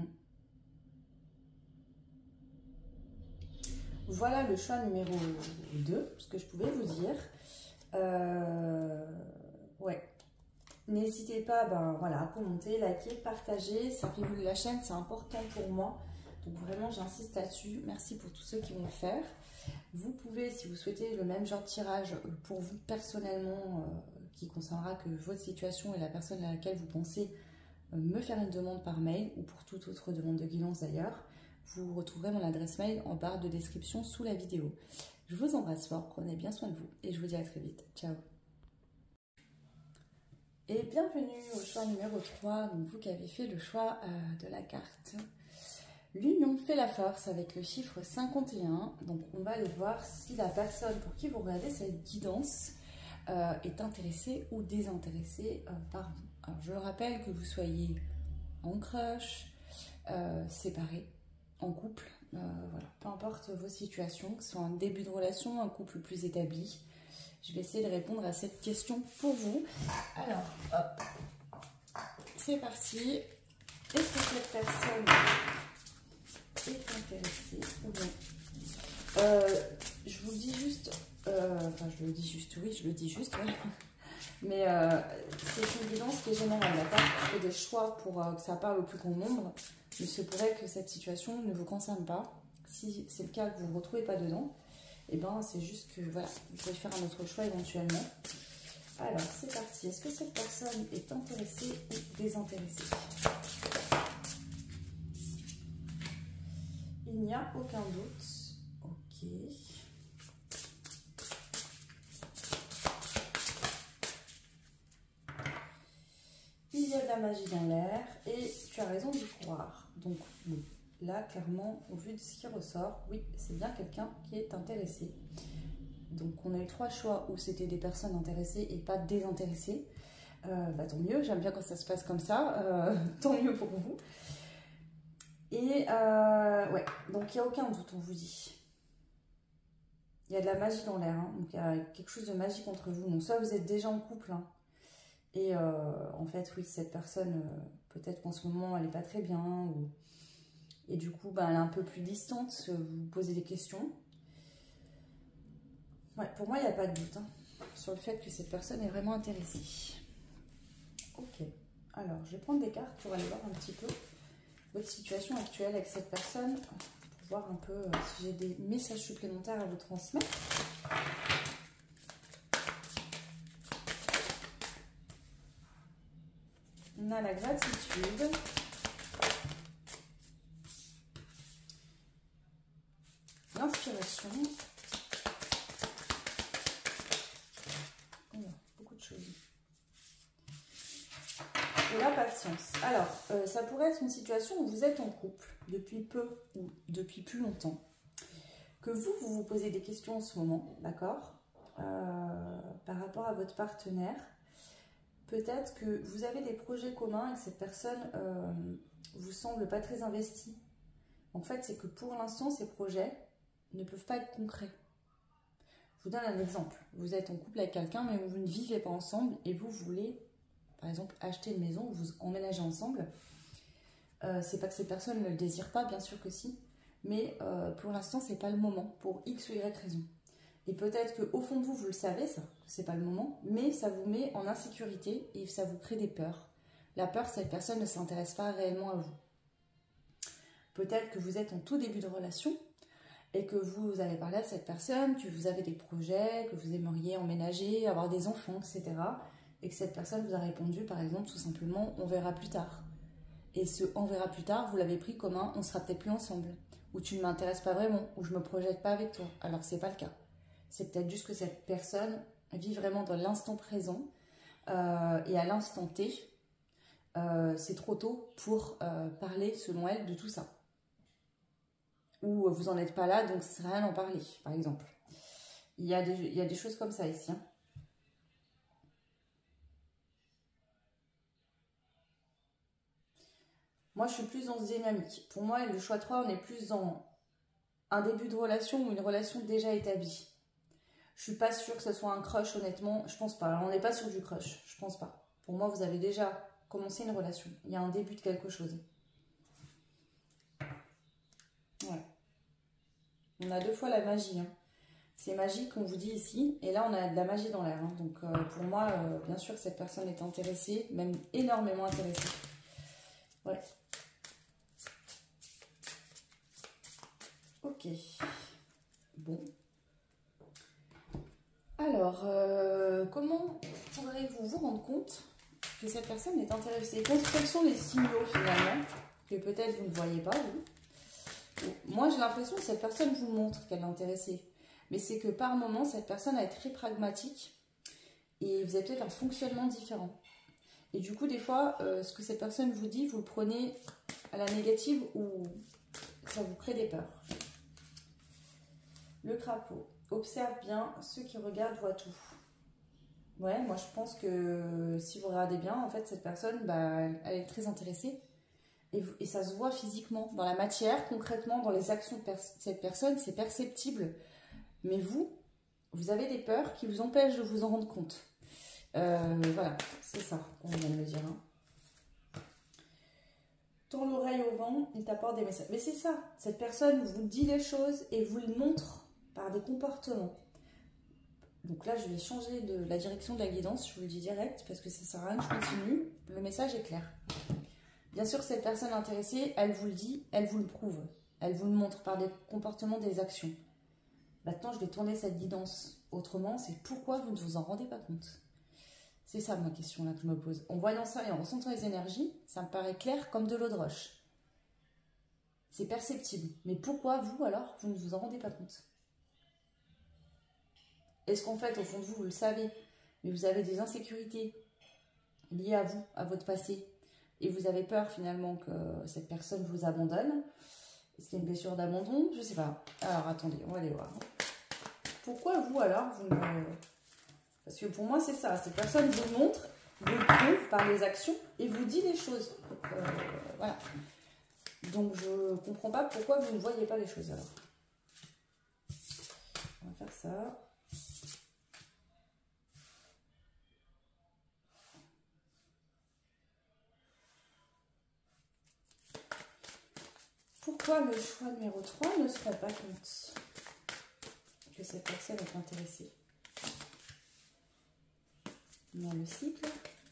Voilà le choix numéro deux, ce que je pouvais vous dire. Euh, ouais. N'hésitez pas ben, voilà, à commenter, liker, partager. Ça fait évoluer la chaîne, c'est important pour moi. Donc vraiment, j'insiste là-dessus. Merci pour tous ceux qui vont le faire. Vous pouvez, si vous souhaitez le même genre de tirage pour vous personnellement, euh, qui concernera que votre situation et la personne à laquelle vous pensez, euh, me faire une demande par mail ou pour toute autre demande de guidance d'ailleurs. Vous retrouverez mon adresse mail en barre de description sous la vidéo. Je vous embrasse fort, prenez bien soin de vous et je vous dis à très vite. Ciao. Et bienvenue au choix numéro trois, donc vous qui avez fait le choix euh, de la carte. L'union fait la force avec le chiffre cinquante et un. Donc on va aller voir si la personne pour qui vous regardez cette guidance euh, est intéressée ou désintéressée euh, par vous. Alors je rappelle que vous soyez en crush, euh, séparés, en couple, euh, voilà, peu importe vos situations, que ce soit un début de relation, un couple plus établi. Je vais essayer de répondre à cette question pour vous. Alors, hop, c'est parti. Est-ce que cette personne est intéressée ou non? euh, Je vous le dis juste, euh, enfin je le dis juste, oui, je le dis juste, ouais. Mais euh, c'est une guidance qui est générale. D'accord, je fais des choix pour euh, que ça parle au plus grand nombre. Mais il se pourrait que cette situation ne vous concerne pas. Si c'est le cas que vous ne vous retrouvez pas dedans, et eh ben c'est juste que voilà, vous pouvez faire un autre choix éventuellement. Alors c'est parti. Est-ce que cette personne est intéressée ou désintéressée? Il n'y a aucun doute. Ok. Il y a de la magie dans l'air et tu as raison d'y croire. Donc bon. Là, clairement, au vu de ce qui ressort, oui, c'est bien quelqu'un qui est intéressé. Donc, on a eu trois choix où c'était des personnes intéressées et pas désintéressées. Euh, bah, tant mieux, j'aime bien quand ça se passe comme ça. Euh, tant mieux pour vous. Et, euh, ouais, donc il n'y a aucun doute, on vous dit. Il y a de la magie dans l'air, hein, donc il y a quelque chose de magique entre vous. Donc, soit vous êtes déjà en couple, hein, et euh, en fait, oui, cette personne, euh, peut-être qu'en ce moment, elle n'est pas très bien, ou... Et du coup, bah, elle est un peu plus distante, vous vous posez des questions. Ouais, pour moi, il n'y a pas de doute, hein, sur le fait que cette personne est vraiment intéressée. Ok, alors je vais prendre des cartes pour aller voir un petit peu votre situation actuelle avec cette personne, pour voir un peu euh, si j'ai des messages supplémentaires à vous transmettre. On a la gratitude. L'inspiration. Oh, beaucoup de choses. Et la patience. Alors, euh, ça pourrait être une situation où vous êtes en couple depuis peu ou depuis plus longtemps. Que vous, vous vous posez des questions en ce moment, d'accord, euh, par rapport à votre partenaire. Peut-être que vous avez des projets communs et que cette personne euh, vous semble pas très investie. En fait, c'est que pour l'instant, ces projets, ne peuvent pas être concrets. Je vous donne un exemple. Vous êtes en couple avec quelqu'un, mais vous ne vivez pas ensemble et vous voulez, par exemple, acheter une maison, vous emménagez ensemble. Euh, c'est pas que cette personne ne le désire pas, bien sûr que si, mais euh, pour l'instant, c'est pas le moment, pour X ou Y raison. Et peut-être qu'au fond de vous, vous le savez, ça, que c'est pas le moment, mais ça vous met en insécurité et ça vous crée des peurs. La peur, cette personne ne s'intéresse pas réellement à vous. Peut-être que vous êtes en tout début de relation et que vous avez parlé à cette personne, que vous avez des projets, que vous aimeriez emménager, avoir des enfants, et cetera. Et que cette personne vous a répondu, par exemple, tout simplement, on verra plus tard. Et ce on verra plus tard, vous l'avez pris comme un on sera peut-être plus ensemble, ou tu ne m'intéresses pas vraiment, ou je me projette pas avec toi, alors que c'est pas le cas. C'est peut-être juste que cette personne vit vraiment dans l'instant présent euh, et à l'instant T, euh, c'est trop tôt pour euh, parler, selon elle, de tout ça. Ou vous n'en êtes pas là, donc ça ne sert à rien d'en parler, par exemple. Il y a des, il y a des choses comme ça ici. Hein. Moi, je suis plus dans ce dynamique. Pour moi, le choix trois, on est plus dans un début de relation ou une relation déjà établie. Je suis pas sûre que ce soit un crush, honnêtement. Je pense pas. Alors, on n'est pas sur du crush. Je pense pas. Pour moi, vous avez déjà commencé une relation. Il y a un début de quelque chose. Ouais. On a deux fois la magie. Hein. C'est magique qu'on vous dit ici. Et là, on a de la magie dans l'air. Hein. Donc, euh, pour moi, euh, bien sûr, cette personne est intéressée. Même énormément intéressée. Ouais. Ok. Bon. Alors, euh, comment pourrez-vous vous rendre compte que cette personne est intéressée? Quels sont les signaux finalement que peut-être vous ne voyez pas, vous? Moi, j'ai l'impression que cette personne vous montre qu'elle est intéressée. Mais c'est que par moment, cette personne est très pragmatique et vous avez peut-être un fonctionnement différent. Et du coup, des fois, euh, ce que cette personne vous dit, vous le prenez à la négative ou ça vous crée des peurs. Le crapaud. Observe bien, ceux qui regardent voient tout. Ouais, moi je pense que si vous regardez bien, en fait, cette personne, bah, elle est très intéressée. Et, et ça se voit physiquement, dans la matière, concrètement, dans les actions de per cette personne, c'est perceptible. Mais vous, vous avez des peurs qui vous empêchent de vous en rendre compte. Euh, voilà, c'est ça qu'on vient de me dire. Hein. Tends l'oreille au vent, il t'apporte des messages. Mais c'est ça, cette personne vous dit les choses et vous le montre par des comportements. Donc là, je vais changer de la direction de la guidance, je vous le dis direct, parce que ça sert à rien que je continue. Le message est clair. Bien sûr, cette personne intéressée, elle vous le dit, elle vous le prouve. Elle vous le montre par des comportements, des actions. Maintenant, je vais tourner cette guidance autrement, c'est pourquoi vous ne vous en rendez pas compte. C'est ça ma question là que je me pose. En voyant ça et en ressentant les énergies, ça me paraît clair comme de l'eau de roche. C'est perceptible. Mais pourquoi vous, alors, vous ne vous en rendez pas compte? Est-ce qu'en fait, au fond de vous, vous le savez, mais vous avez des insécurités liées à vous, à votre passé, et vous avez peur finalement que cette personne vous abandonne? Est-ce qu'il y a une blessure d'abandon? Je ne sais pas. Alors, attendez, on va aller voir. Pourquoi vous, alors, vous ne... Parce que pour moi, c'est ça. Cette personne vous montre, vous le prouve par les actions, et vous dit les choses. Euh, voilà. Donc, je ne comprends pas pourquoi vous ne voyez pas les choses, alors. On va faire ça. Pourquoi le choix numéro trois ne se rend pas compte que cette personne est intéressée? Dans le cycle,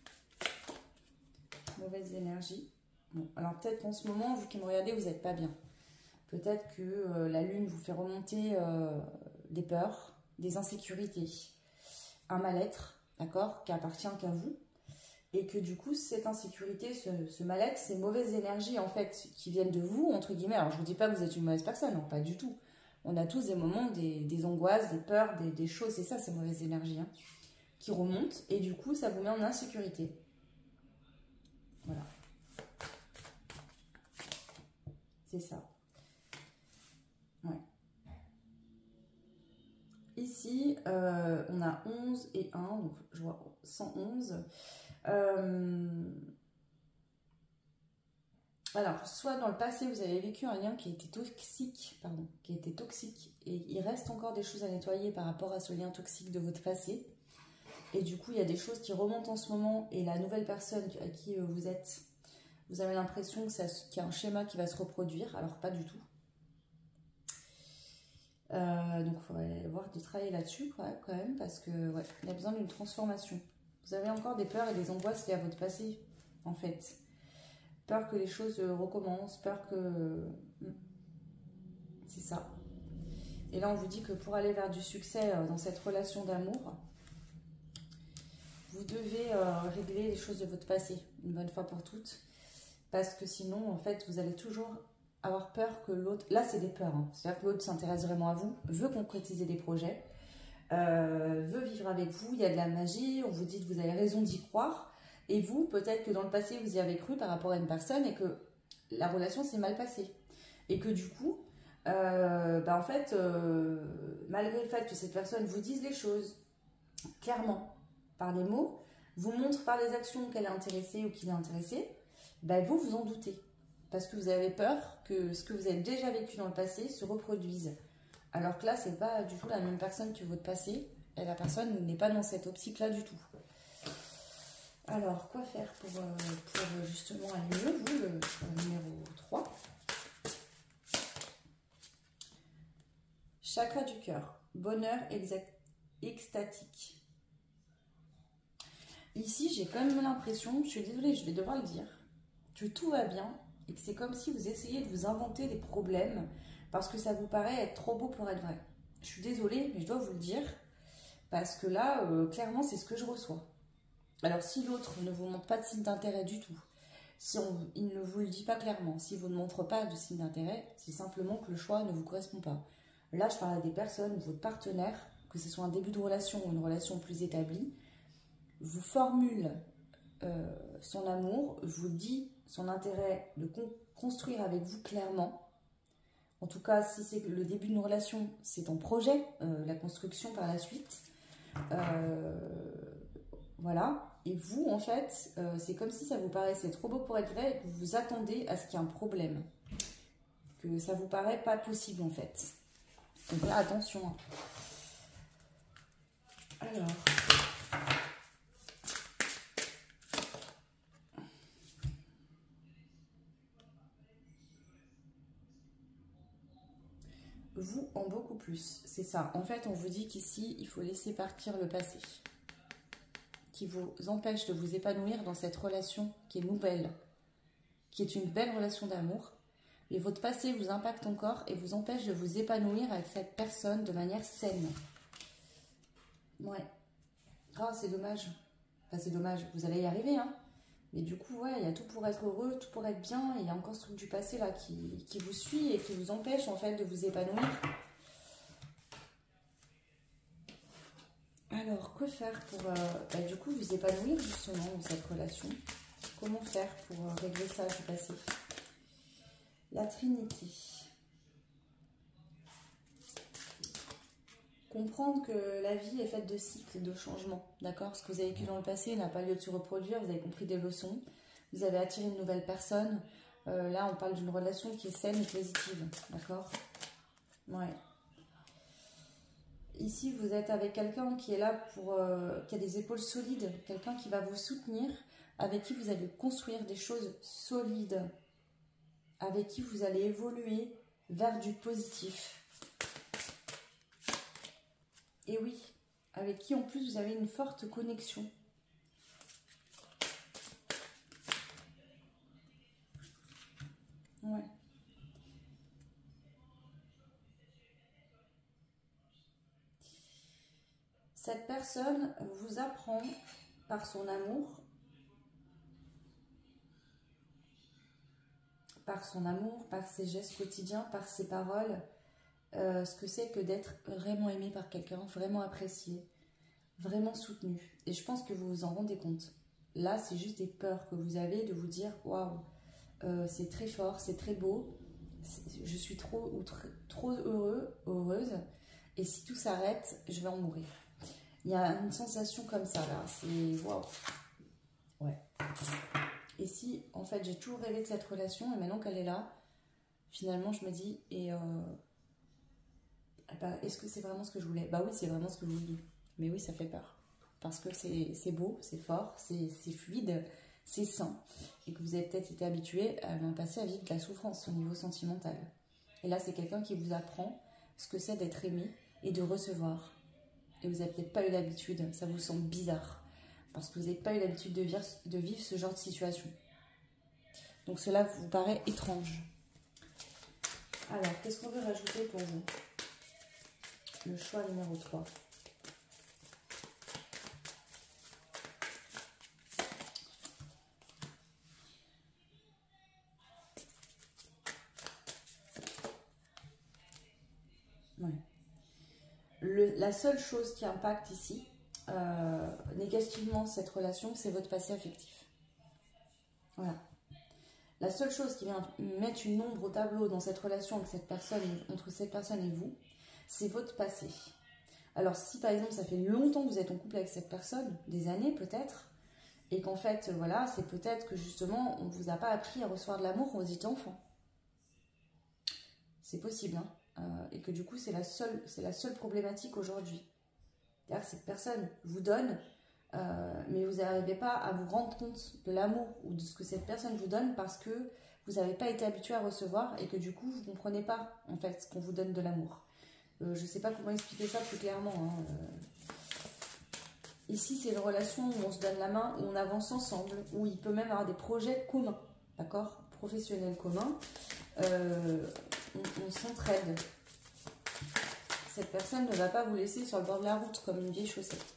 mauvaise énergie. Bon, alors peut-être qu'en ce moment, vous qui me regardez, vous n'êtes pas bien. Peut-être que euh, la lune vous fait remonter euh, des peurs, des insécurités, un mal-être, d'accord, qui appartient qu'à vous. Et que du coup, cette insécurité, ce, ce mal-être, ces mauvaises énergies, en fait, qui viennent de vous, entre guillemets. Alors, je ne vous dis pas que vous êtes une mauvaise personne, non, pas du tout. On a tous des moments, des, des angoisses, des peurs, des, des choses, c'est ça, ces mauvaises énergies, hein, qui remontent. Et du coup, ça vous met en insécurité. Voilà. C'est ça. Ouais. Ici, euh, on a onze et un, donc je vois cent onze. Euh, Alors, soit dans le passé, vous avez vécu un lien qui était toxique, pardon, qui était toxique, et il reste encore des choses à nettoyer par rapport à ce lien toxique de votre passé. Et du coup, il y a des choses qui remontent en ce moment, et la nouvelle personne à qui vous êtes, vous avez l'impression qu'il y a un schéma qui va se reproduire, alors pas du tout. Euh, donc, il faudrait voir de travailler là-dessus quand même, parce que ouais, il y a besoin d'une transformation. Vous avez encore des peurs et des angoisses liées à votre passé, en fait. Peur que les choses recommencent, peur que... C'est ça. Et là, on vous dit que pour aller vers du succès dans cette relation d'amour, vous devez euh, régler les choses de votre passé, une bonne fois pour toutes. Parce que sinon, en fait, vous allez toujours avoir peur que l'autre... Là, c'est des peurs. Hein. C'est-à-dire que l'autre s'intéresse vraiment à vous, veut concrétiser des projets, euh, veut vivre avec vous. Il y a de la magie, on vous dit que vous avez raison d'y croire. Et vous, peut-être que dans le passé, vous y avez cru par rapport à une personne et que la relation s'est mal passée. Et que du coup, euh, bah en fait, euh, malgré le fait que cette personne vous dise les choses clairement, par les mots, vous montre par les actions qu'elle est intéressée ou qu'il est intéressé, bah vous vous en doutez. Parce que vous avez peur que ce que vous avez déjà vécu dans le passé se reproduise. Alors que là, c'est pas du tout la même personne que votre passé. Et la personne n'est pas dans cette optique-là du tout. Alors, quoi faire pour, euh, pour justement aller mieux, vous, le, le numéro trois. Chakra du cœur, bonheur exact, extatique. Ici, j'ai quand même l'impression, je suis désolée, je vais devoir le dire, que tout va bien et que c'est comme si vous essayez de vous inventer des problèmes parce que ça vous paraît être trop beau pour être vrai. Je suis désolée, mais je dois vous le dire parce que là, euh, clairement, c'est ce que je reçois. Alors, si l'autre ne vous montre pas de signe d'intérêt du tout, si on, il ne vous le dit pas clairement, si vous ne montre pas de signe d'intérêt, c'est simplement que le choix ne vous correspond pas. Là, je parle à des personnes, votre partenaire, que ce soit un début de relation ou une relation plus établie, vous formule euh, son amour, vous dit son intérêt de con construire avec vous clairement. En tout cas, si c'est le début d'une relation, c'est en projet, euh, la construction par la suite. Euh, Voilà, et vous, en fait, euh, c'est comme si ça vous paraissait trop beau pour être vrai et que vous vous attendez à ce qu'il y ait un problème. Que ça vous paraît pas possible, en fait. Donc là, attention. Hein. Alors... Vous, en beaucoup plus, c'est ça. En fait, on vous dit qu'ici, il faut laisser partir le passé. Qui vous empêche de vous épanouir dans cette relation qui est nouvelle, qui est une belle relation d'amour. Mais votre passé vous impacte encore et vous empêche de vous épanouir avec cette personne de manière saine. Ouais. Ah, c'est dommage. Enfin, c'est dommage. Vous allez y arriver, hein. Mais du coup, ouais, il y a tout pour être heureux, tout pour être bien. Et il y a encore ce truc du passé, là, qui, qui vous suit et qui vous empêche, en fait, de vous épanouir. Alors, que faire pour, euh, bah, du coup, vous épanouir, justement, dans cette relation? Comment faire pour euh, régler ça du passé? La Trinité. Comprendre que la vie est faite de cycles, de changements, d'accord? Ce que vous avez vécu dans le passé n'a pas lieu de se reproduire, vous avez compris des leçons, vous avez attiré une nouvelle personne. Euh, là, on parle d'une relation qui est saine et positive, d'accord? Ouais. Ici, vous êtes avec quelqu'un qui est là pour... Euh, qui a des épaules solides, quelqu'un qui va vous soutenir, avec qui vous allez construire des choses solides, avec qui vous allez évoluer vers du positif. Et oui, avec qui en plus vous avez une forte connexion. Ouais. Cette personne vous apprend par son amour, par son amour, par ses gestes quotidiens, par ses paroles, euh, ce que c'est que d'être vraiment aimé par quelqu'un, vraiment apprécié, vraiment soutenu. Et je pense que vous vous en rendez compte. Là, c'est juste des peurs que vous avez de vous dire « Waouh, euh, c'est très fort, c'est très beau, je suis trop, ou tr trop heureux, heureuse, et si tout s'arrête, je vais en mourir. » Il y a une sensation comme ça, là. C'est waouh. Ouais. Et si, en fait, j'ai toujours rêvé de cette relation et maintenant qu'elle est là, finalement, je me dis, et euh, bah, est-ce que c'est vraiment ce que je voulais? Bah oui, c'est vraiment ce que je voulais. Mais oui, ça fait peur. Parce que c'est beau, c'est fort, c'est fluide, c'est sain. Et que vous avez peut-être été habitué à passer à vivre de la souffrance au niveau sentimental. Et là, c'est quelqu'un qui vous apprend ce que c'est d'être aimé et de recevoir. Et vous n'avez peut-être pas eu l'habitude, ça vous semble bizarre. Parce que vous n'avez pas eu l'habitude de vivre, de vivre ce genre de situation. Donc cela vous paraît étrange. Alors, qu'est-ce qu'on veut rajouter pour vous? Le choix numéro trois. Ouais. Le, la seule chose qui impacte ici, euh, négativement cette relation, c'est votre passé affectif. Voilà. La seule chose qui vient mettre une ombre au tableau dans cette relation avec cette personne, entre cette personne et vous, c'est votre passé. Alors si par exemple ça fait longtemps que vous êtes en couple avec cette personne, des années peut-être, et qu'en fait voilà, c'est peut-être que justement on ne vous a pas appris à recevoir de l'amour quand vous étiez enfant. C'est possible, hein, euh, et que du coup c'est la seule, c'est la seule problématique aujourd'hui. C'est-à-dire que cette personne vous donne, euh, mais vous n'arrivez pas à vous rendre compte de l'amour ou de ce que cette personne vous donne parce que vous n'avez pas été habitué à recevoir et que du coup vous ne comprenez pas en fait ce qu'on vous donne de l'amour. Euh, je ne sais pas comment expliquer ça plus clairement. Hein. Euh, ici, c'est une relation où on se donne la main, où on avance ensemble, où il peut même avoir des projets communs, d'accord, professionnels communs. Euh, on on s'entraide. Cette personne ne va pas vous laisser sur le bord de la route comme une vieille chaussette.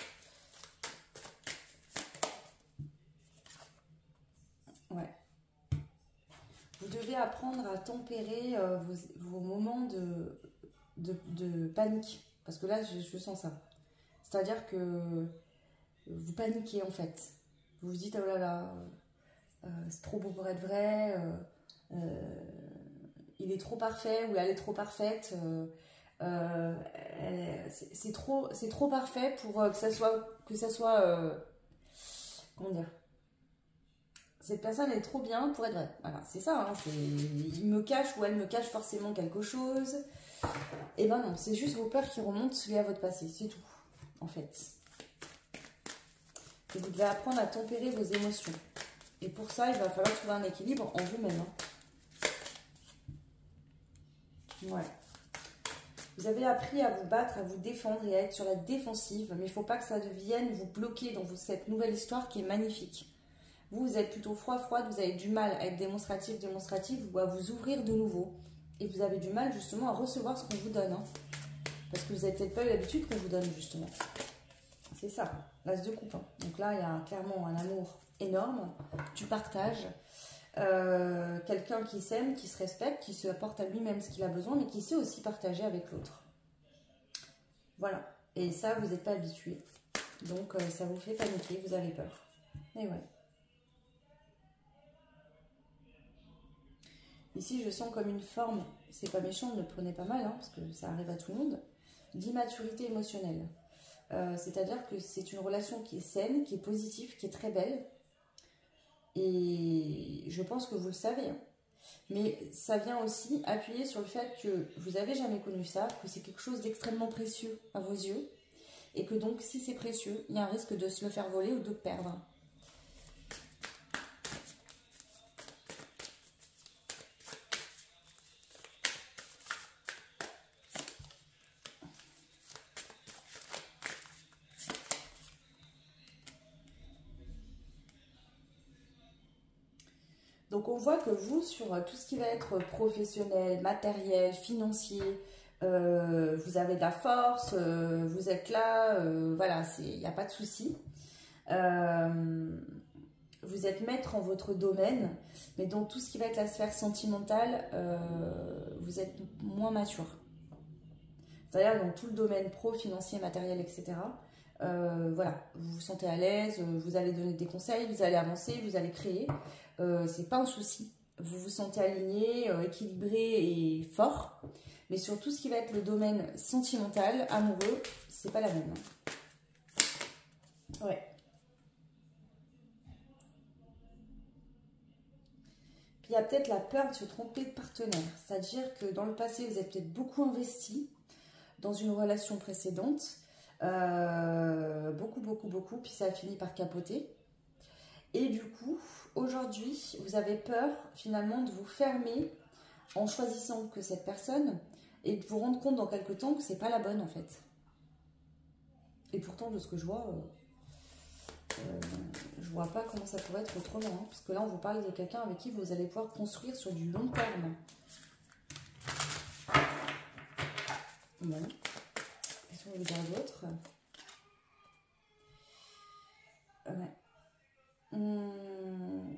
Ouais. Vous devez apprendre à tempérer euh, vos, vos moments de, de, de panique. Parce que là, je, je sens ça. C'est-à-dire que vous paniquez en fait. Vous vous dites, oh là là, euh, c'est trop beau pour être vrai, euh, euh, il est trop parfait ou elle est trop parfaite. Euh, euh, c'est trop, c'est trop parfait pour euh, que ça soit, que ça soit, euh, comment dire, cette personne est trop bien pour être vraie. Voilà, c'est ça. Hein, il me cache ou elle me cache forcément quelque chose. Et ben non, c'est juste vos peurs qui remontent liées à votre passé, c'est tout, en fait. Et vous devez apprendre à tempérer vos émotions. Et pour ça, il va falloir trouver un équilibre en vous-même. Hein. Ouais. Vous avez appris à vous battre, à vous défendre et à être sur la défensive, mais il ne faut pas que ça devienne vous bloquer dans cette nouvelle histoire qui est magnifique. Vous, vous êtes plutôt froid, froide, vous avez du mal à être démonstratif, démonstratif ou à vous ouvrir de nouveau. Et vous avez du mal justement à recevoir ce qu'on vous donne. Hein. Parce que vous n'avez peut-être pas eu l'habitude qu'on vous donne justement. C'est ça, l'as de coupe. Hein. Donc là, il y a clairement un amour énorme, du partage. Euh, quelqu'un qui s'aime, qui se respecte, qui se apporte à lui-même ce qu'il a besoin, mais qui sait aussi partager avec l'autre. Voilà. Et ça, vous n'êtes pas habitué. Donc, euh, ça vous fait paniquer, vous avez peur. Et ouais. Ici, je sens comme une forme, c'est pas méchant, ne le prenez pas mal, hein, parce que ça arrive à tout le monde, d'immaturité émotionnelle. Euh, C'est-à-dire que c'est une relation qui est saine, qui est positive, qui est très belle. Et je pense que vous le savez. Hein. Mais ça vient aussi appuyer sur le fait que vous n'avez jamais connu ça, que c'est quelque chose d'extrêmement précieux à vos yeux. Et que donc, si c'est précieux, il y a un risque de se le faire voler ou de perdre. Donc on voit que vous, sur tout ce qui va être professionnel, matériel, financier, euh, vous avez de la force, euh, vous êtes là, euh, voilà, il n'y a pas de souci. Euh, vous êtes maître en votre domaine, mais dans tout ce qui va être la sphère sentimentale, euh, vous êtes moins mature. C'est-à-dire dans tout le domaine pro, financier, matériel, et cetera. Euh, voilà, vous vous sentez à l'aise, vous allez donner des conseils, vous allez avancer, vous allez créer. Euh, c'est pas un souci. Vous vous sentez aligné, euh, équilibré et fort. Mais sur tout ce qui va être le domaine sentimental, amoureux, c'est pas la même. Ouais. il y a peut-être la peur de se tromper de partenaire. C'est-à-dire que dans le passé, vous êtes peut-être beaucoup investi dans une relation précédente. Euh, beaucoup, beaucoup, beaucoup. Puis ça a fini par capoter. Et du coup, aujourd'hui, vous avez peur finalement de vous fermer en choisissant que cette personne et de vous rendre compte dans quelques temps que c'est pas la bonne en fait. Et pourtant, de ce que je vois... Euh, Euh, je vois pas comment ça pourrait être autrement, hein, parce que là on vous parle de quelqu'un avec qui vous allez pouvoir construire sur du long terme. Bon, qu'est-ce qu'on veut dire d'autre? Ouais. Hum.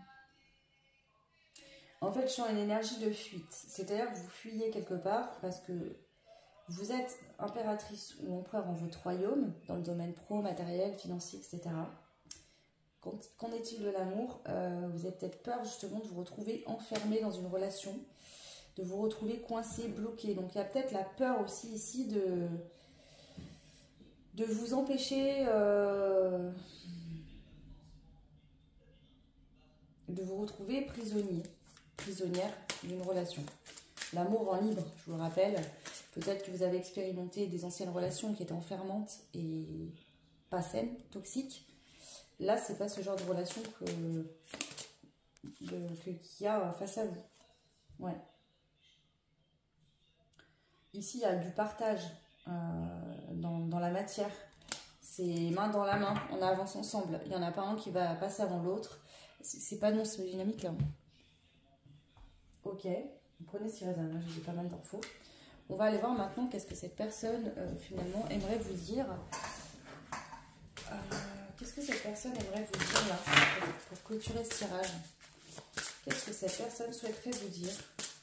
En fait, je sens une énergie de fuite, c'est-à-dire que vous fuyez quelque part parce que vous êtes impératrice ou empereur en votre royaume, dans le domaine pro, matériel, financier, et cetera. Qu'en est-il de l'amour? euh, Vous avez peut-être peur justement de vous retrouver enfermé dans une relation, de vous retrouver coincé, bloqué. Donc il y a peut-être la peur aussi ici de, de vous empêcher euh, de vous retrouver prisonnier, prisonnière d'une relation. L'amour rend libre, je vous le rappelle. Peut-être que vous avez expérimenté des anciennes relations qui étaient enfermantes et pas saines, toxiques. Là, c'est pas ce genre de relation que qu'il y a face à vous. Ouais. Ici, il y a du partage euh, dans, dans la matière. C'est main dans la main, on avance ensemble. Il n'y en a pas un qui va passer avant l'autre. C'est pas non, c'est dynamique là. Ok, vous prenez ce qui résonne, j'ai pas mal d'infos. On va aller voir maintenant qu'est-ce que cette personne euh, finalement aimerait vous dire. Euh, Qu'est-ce que cette personne aimerait vous dire là, pour, pour clôturer ce tirage? Qu'est-ce que cette personne souhaiterait vous dire?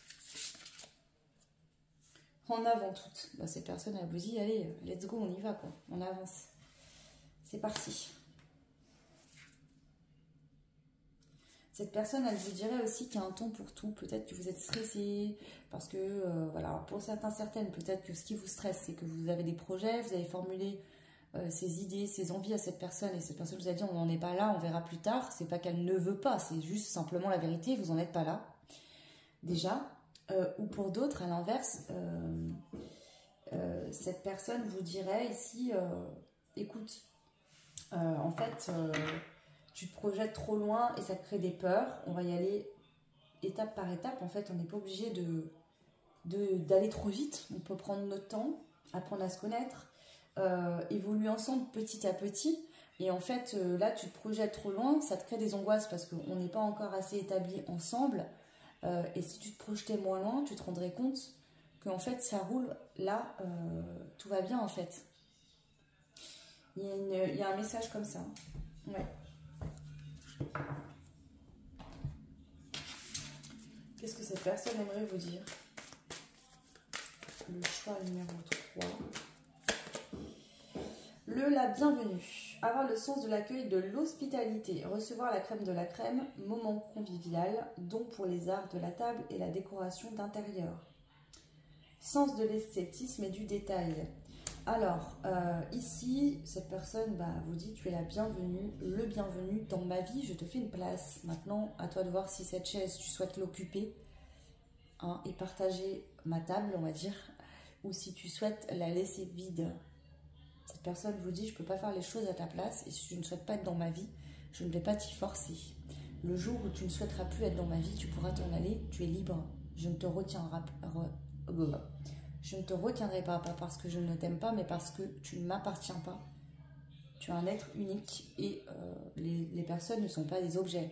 En avant toute. Bah, cette personne, elle vous dit, allez, let's go, on y va, quoi. On avance. C'est parti. Cette personne, elle vous dirait aussi qu'il y a un temps pour tout. Peut-être que vous êtes stressé, parce que, euh, voilà, pour certains, certaines, peut-être que ce qui vous stresse, c'est que vous avez des projets, vous avez formulé euh, ces idées, ces envies à cette personne, et cette personne vous a dit, on n'en est pas là, on verra plus tard. C'est pas qu'elle ne veut pas, c'est juste simplement la vérité, vous n'en êtes pas là. Déjà. Euh, ou pour d'autres, à l'inverse, euh, euh, cette personne vous dirait ici, euh, écoute, euh, en fait, euh, tu te projettes trop loin et ça te crée des peurs, on va y aller étape par étape, en fait, on n'est pas obligé de, de, d'aller trop vite, on peut prendre notre temps, apprendre à se connaître, euh, évoluer ensemble petit à petit, et en fait, euh, là, tu te projettes trop loin, ça te crée des angoisses parce qu'on n'est pas encore assez établis ensemble. Euh, et si tu te projetais moins loin, tu te rendrais compte qu'en fait ça roule là, euh, tout va bien en fait. Il y a, une, il y a un message comme ça. Ouais. Qu'est-ce que cette personne aimerait vous dire? Le choix numéro trois. Le la bienvenue. Avoir le sens de l'accueil, de l'hospitalité. Recevoir la crème de la crème. Moment convivial. Don pour les arts de la table et la décoration d'intérieur. Sens de l'esthétisme et du détail. Alors, euh, ici, cette personne bah, vous dit, tu es la bienvenue, le bienvenu dans ma vie, je te fais une place. Maintenant, à toi de voir si cette chaise, tu souhaites l'occuper hein, et partager ma table, on va dire, ou si tu souhaites la laisser vide. Cette personne vous dit, je ne peux pas faire les choses à ta place et si tu ne souhaites pas être dans ma vie, je ne vais pas t'y forcer. Le jour où tu ne souhaiteras plus être dans ma vie, tu pourras t'en aller, tu es libre. Je ne te retiendrai pas. Je ne te retiendrai pas, pas parce que je ne t'aime pas, mais parce que tu ne m'appartiens pas. Tu es un être unique et euh, les, les personnes ne sont pas des objets.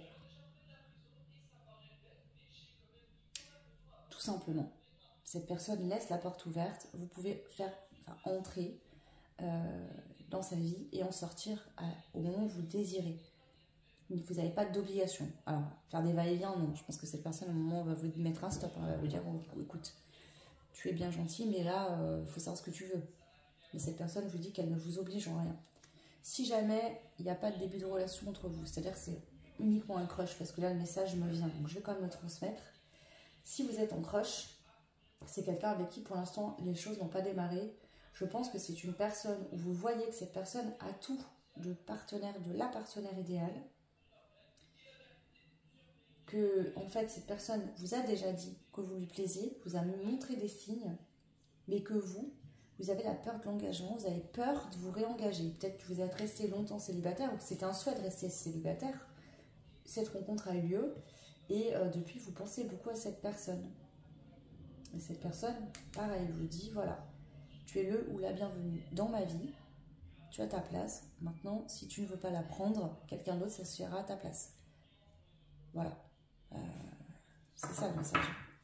Tout simplement. Cette personne laisse la porte ouverte. Vous pouvez faire enfin, entrer euh, dans sa vie et en sortir à, au moment où vous le désirez. Vous n'avez pas d'obligation. Alors, faire des va-et-vient, non. Je pense que cette personne, à un moment, va vous mettre un stop. Elle va vous dire, oh, écoute, tu es bien gentil, mais là, il euh, faut savoir ce que tu veux. Mais cette personne vous dit qu'elle ne vous oblige en rien. Si jamais il n'y a pas de début de relation entre vous, c'est-à-dire que c'est uniquement un crush, parce que là, le message me vient, donc je vais quand même le transmettre. Si vous êtes en crush, c'est quelqu'un avec qui, pour l'instant, les choses n'ont pas démarré. Je pense que c'est une personne où vous voyez que cette personne a tout de partenaire, de la partenaire idéale. que en fait cette personne vous a déjà dit que vous lui plaisiez, vous a montré des signes, mais que vous, vous avez la peur de l'engagement, vous avez peur de vous réengager. Peut-être que vous êtes resté longtemps célibataire ou que c'était un souhait de rester célibataire. Cette rencontre a eu lieu et euh, depuis vous pensez beaucoup à cette personne. Et cette personne, pareil, vous dit voilà, tu es le ou la bienvenue dans ma vie, tu as ta place. Maintenant, si tu ne veux pas la prendre, quelqu'un d'autre s'assurera à ta place. Voilà. Euh, c'est ça le message.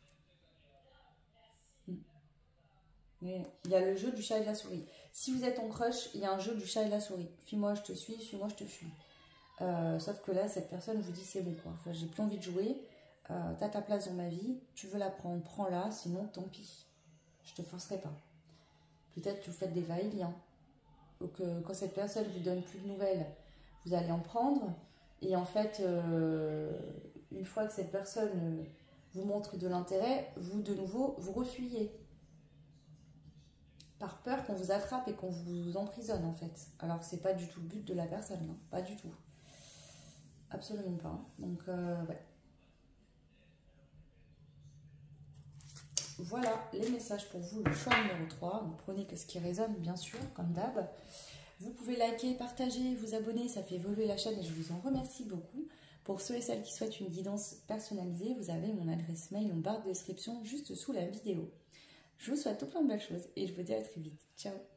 Mais il y a le jeu du chat et de la souris. Si vous êtes en crush, il y a un jeu du chat et de la souris. Fuis-moi, je te suis, suis-moi, je te fuis. Euh, sauf que là, cette personne vous dit c'est bon quoi. Enfin, j'ai plus envie de jouer. Euh, t'as ta place dans ma vie, tu veux la prendre, prends-la, sinon tant pis. Je te forcerai pas. Peut-être que vous faites des va-et-vient. Ou que quand cette personne vous donne plus de nouvelles, vous allez en prendre. Et en fait, euh, une fois que cette personne vous montre de l'intérêt, vous de nouveau, vous refuyez. Par peur qu'on vous attrape et qu'on vous emprisonne en fait. Alors que c'est pas du tout le but de la personne, non, pas du tout. Absolument pas. Donc, euh, ouais. Voilà les messages pour vous, le choix numéro trois. Donc, prenez que ce qui résonne, bien sûr, comme d'hab. Vous pouvez liker, partager, vous abonner, ça fait évoluer la chaîne et je vous en remercie beaucoup. Pour ceux et celles qui souhaitent une guidance personnalisée, vous avez mon adresse mail en barre de description juste sous la vidéo. Je vous souhaite tout plein de belles choses et je vous dis à très vite. Ciao!